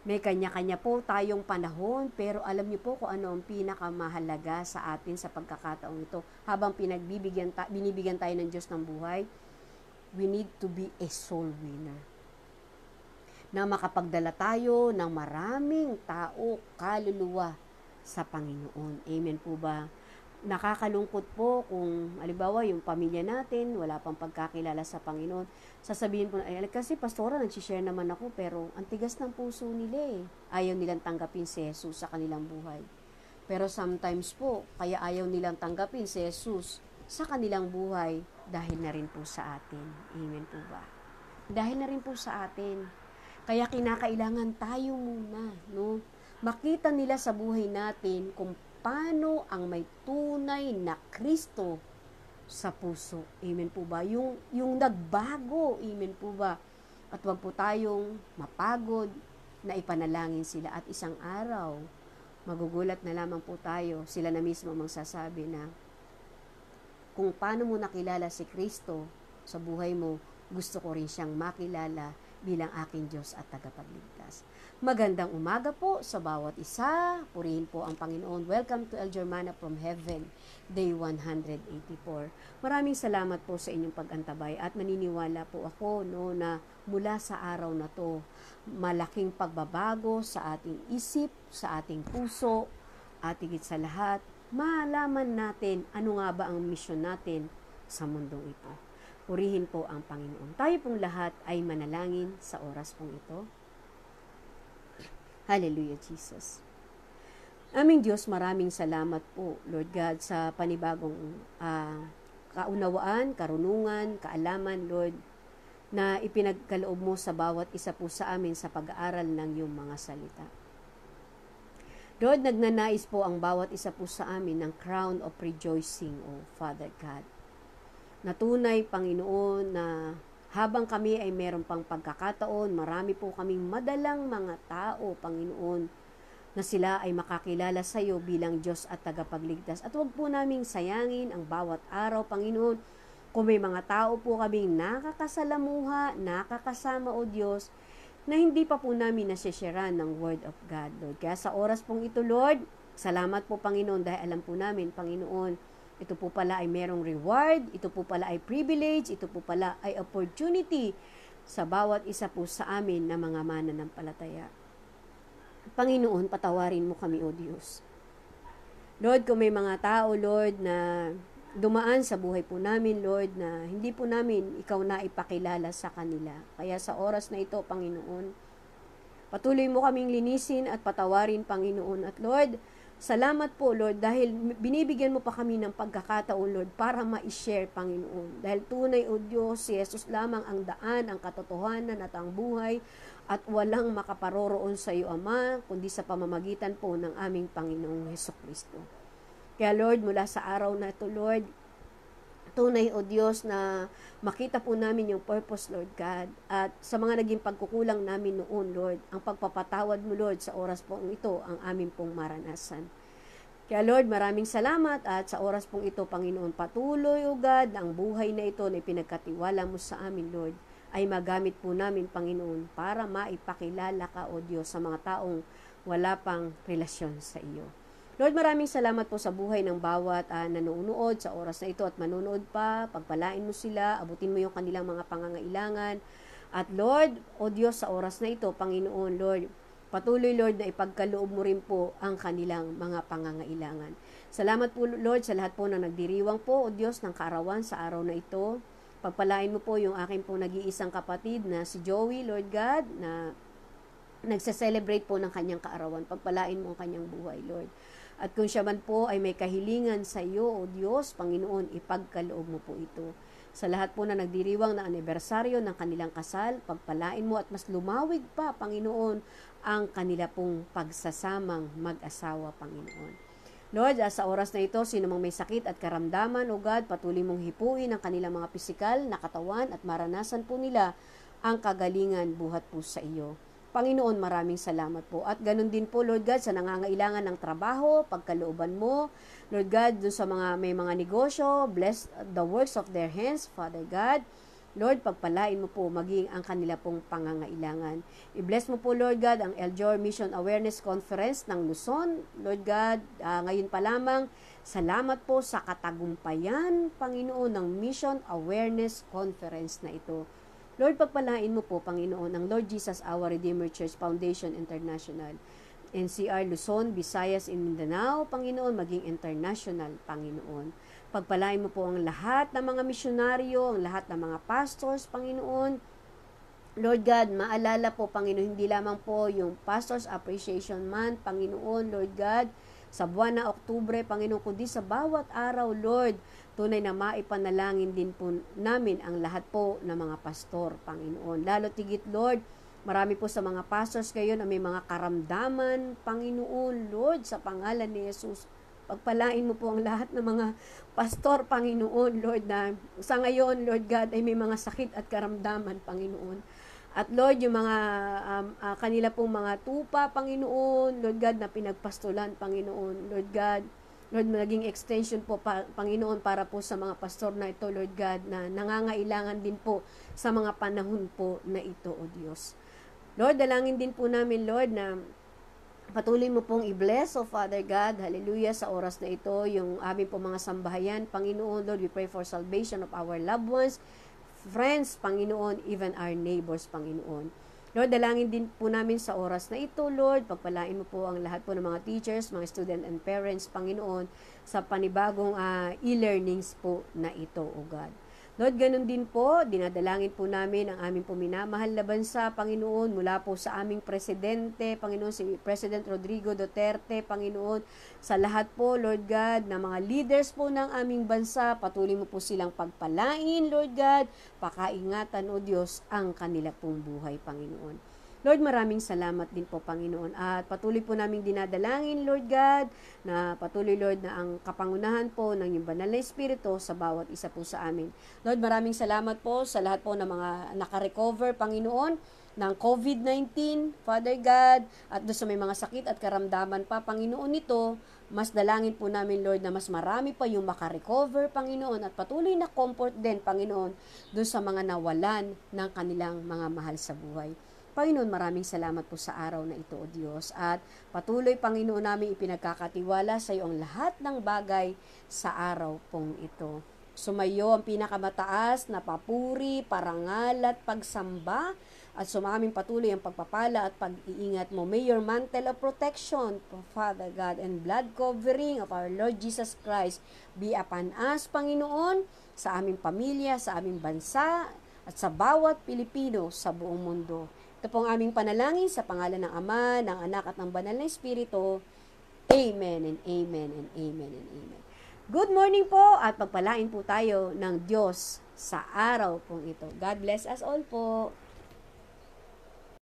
May kanya-kanya po tayong panahon, pero alam niyo po kung ano ang pinakamahalaga sa atin sa pagkakataong ito. Habang pinagbibigyan ta- binibigyan tayo ng Diyos ng buhay, we need to be a soul winner. Na makapagdala tayo ng maraming tao, kaluluwa sa Panginoon. Amen po ba? Nakakalungkot po kung, halimbawa, yung pamilya natin, wala pang pagkakilala sa Panginoon. Sasabihin po, ay, kasi pastora, nagsishare naman ako, pero ang tigas ng puso nila eh. Ayaw nilang tanggapin si Jesus sa kanilang buhay. Pero sometimes po, kaya ayaw nilang tanggapin si Jesus sa kanilang buhay dahil na rin po sa atin. Amen po ba? Dahil na rin po sa atin. Kaya kinakailangan tayo muna, no? Makita nila sa buhay natin kung paano ang may tunay na Kristo sa puso. Amen po ba? Yung, yung nagbago. Amen po ba? At wag po tayong mapagod na ipanalangin sila. At isang araw, magugulat na lamang po tayo. Sila na mismo magsasabi na kung paano mo nakilala si Kristo sa buhay mo, gusto ko rin siyang makilala bilang aking Diyos at tagapagligtas. Magandang umaga po sa bawat isa. Purihin po ang Panginoon. Welcome to L J O R MANNA from Heaven, Day one eighty-four. Maraming salamat po sa inyong pag-antabay at maniniwala po ako no, na mula sa araw na to, malaking pagbabago sa ating isip, sa ating puso, at higit sa lahat, malaman natin ano nga ba ang misyon natin sa mundong ito. Purihin po ang Panginoon. Tayo pong lahat ay manalangin sa oras pong ito. Hallelujah, Jesus. Aming Diyos, maraming salamat po, Lord God, sa panibagong uh, kaunawaan, karunungan, kaalaman, Lord, na ipinagkaloob mo sa bawat isa po sa amin sa pag-aaral ng iyong mga salita. Lord, nagnanais po ang bawat isa po sa amin ng crown of rejoicing, O Father God. Natunay, Panginoon, na habang kami ay meron pang pagkakataon, marami po kaming madalang mga tao, Panginoon, na sila ay makakilala sa iyo bilang Diyos at tagapagligtas. At huwag po naming sayangin ang bawat araw, Panginoon, kung may mga tao po kaming nakakasalamuha, nakakasama, O Diyos, na hindi pa po namin nasisharean ng Word of God, Lord. Kaya sa oras pong ito, Lord, salamat po, Panginoon, dahil alam po namin, Panginoon, ito po pala ay merong reward, ito po pala ay privilege, ito po pala ay opportunity sa bawat isa po sa amin na mga mananampalataya. Panginoon, patawarin mo kami, O Diyos. Lord, kung may mga tao, Lord, na dumaan sa buhay po namin, Lord, na hindi po namin ikaw na ipakilala sa kanila. Kaya sa oras na ito, Panginoon, patuloy mo kaming linisin at patawarin, Panginoon. At Lord, salamat po, Lord, dahil binibigyan mo pa kami ng pagkakataon, Lord, para ma-share, Panginoon. Dahil tunay, O Diyos, si Jesus lamang ang daan, ang katotohanan at ang buhay, at walang makaparoroon sa iyo, Ama, kundi sa pamamagitan po ng aming Panginoong Hesukristo. Kaya, Lord, mula sa araw na ito, Lord, tunay, O Diyos, na makita po namin yung purpose, Lord God, at sa mga naging pagkukulang namin noon, Lord, ang pagpapatawad mo, Lord, sa oras pong ito, ang amin pong maranasan. Kaya, Lord, maraming salamat at sa oras pong ito, Panginoon, patuloy, O God, ang buhay na ito na pinagkatiwala mo sa amin, Lord, ay magamit po namin, Panginoon, para maipakilala ka, O Diyos, sa mga taong wala pang relasyon sa iyo. Lord, maraming salamat po sa buhay ng bawat uh, nanonood sa oras na ito at manonood pa. Pagpalain mo sila, abutin mo yung kanilang mga pangangailangan. At Lord, O Diyos, sa oras na ito, Panginoon, Lord, patuloy, Lord, na ipagkaloob mo rin po ang kanilang mga pangangailangan. Salamat po, Lord, sa lahat po na nagdiriwang po, O Diyos, ng kaarawan sa araw na ito. Pagpalain mo po yung aking po nag-iisang kapatid na si Joey, Lord God, na nagsa-celebrate po ng kanyang kaarawan. Pagpalain mo ang kanyang buhay, Lord. At kung siya man po ay may kahilingan sa iyo, O Diyos, Panginoon, ipagkaloob mo po ito. Sa lahat po na nagdiriwang na anibersaryo ng kanilang kasal, pagpalain mo at mas lumawig pa, Panginoon, ang kanila pong pagsasamang mag-asawa, Panginoon. Lord, sa oras na ito, sino mang may sakit at karamdaman, O God, patuloy mong hipuin ang kanilang mga pisikal na katawan at maranasan po nila ang kagalingan buhat po sa iyo. Panginoon, maraming salamat po. At ganun din po, Lord God, sa nangangailangan ng trabaho, pagkalooban mo. Lord God, dun sa mga may mga negosyo, bless the works of their hands, Father God. Lord, pagpalain mo po maging ang kanila pong pangangailangan. I-bless mo po, Lord God, ang L J O R Mission Awareness Conference ng Luzon. Lord God, uh, ngayon pa lamang, salamat po sa katagumpayan, Panginoon, ng Mission Awareness Conference na ito. Lord, pagpalain mo po, Panginoon, ang Lord Jesus Our Redeemer Church Foundation International, N C R Luzon, Visayas, and Mindanao, Panginoon, maging international, Panginoon. Pagpalain mo po ang lahat ng mga misyonaryo, ang lahat ng mga pastors, Panginoon. Lord God, maalala po, Panginoon, hindi lamang po yung Pastors Appreciation Month, Panginoon, Lord God, sa buwan na Oktubre, Panginoon, kundi sa bawat araw, Lord, tunay na maipanalangin din po namin ang lahat po ng mga pastor, Panginoon. Lalo tigit, Lord, marami po sa mga pastors ngayon na may mga karamdaman, Panginoon, Lord, sa pangalan ni Jesus. Pagpalain mo po ang lahat ng mga pastor, Panginoon, Lord, na sa ngayon, Lord God, ay may mga sakit at karamdaman, Panginoon. At Lord, yung mga um, uh, kanila pong mga tupa, Panginoon, Lord God, na pinagpastulan, Panginoon, Lord God, Lord, maging extension po, pa, Panginoon, para po sa mga pastor na ito, Lord God, na nangangailangan din po sa mga panahon po na ito, O Diyos. Lord, dalangin din po namin, Lord, na patuloy mo pong i-bless, O Father God, hallelujah, sa oras na ito, yung aming po mga sambahayan, Panginoon, Lord, we pray for salvation of our loved ones, friends, Panginoon, even our neighbors, Panginoon. Lord, dalangin din po namin sa oras na ito, Lord, pagpalain mo po ang lahat po ng mga teachers, mga student and parents, Panginoon, sa panibagong uh, e-learnings po na ito, O God. Lord, ganun din po, dinadalangin po namin ang aming puminamahal na bansa, Panginoon, mula po sa aming presidente, Panginoon, si President Rodrigo Duterte, Panginoon, sa lahat po, Lord God, na mga leaders po ng aming bansa, patuloy mo po silang pagpalain, Lord God, pakaingatan, O Diyos, ang kanila pong buhay, Panginoon. Lord, maraming salamat din po, Panginoon. At patuloy po naming dinadalangin, Lord God, na patuloy, Lord, na ang kapangunahan po ng iyong banal na Espiritu sa bawat isa po sa amin. Lord, maraming salamat po sa lahat po ng mga nakarecover, Panginoon, ng covid nineteen, Father God, at doon sa may mga sakit at karamdaman pa, Panginoon, nito, mas dalangin po namin, Lord, na mas marami pa yung makarecover, Panginoon, at patuloy na comfort din, Panginoon, doon sa mga nawalan ng kanilang mga mahal sa buhay. Panginoon, maraming salamat po sa araw na ito, O Diyos. At patuloy, Panginoon, namin ipinagkakatiwala sa iyo ang lahat ng bagay sa araw pong ito. Sumayo ang pinakamataas na papuri, parangal at pagsamba, at sumaming patuloy ang pagpapala at pag-iingat mo. May your mantle of protection, Father God, and blood covering of our Lord Jesus Christ be upon us, Panginoon, sa aming pamilya, sa aming bansa, at sa bawat Pilipino sa buong mundo. Ito pong aming panalangin sa pangalan ng Ama, ng Anak at ng Banal na Espiritu. Amen and amen and amen and amen. Good morning po at pagpalain po tayo ng Diyos sa araw pong ito. God bless us all po.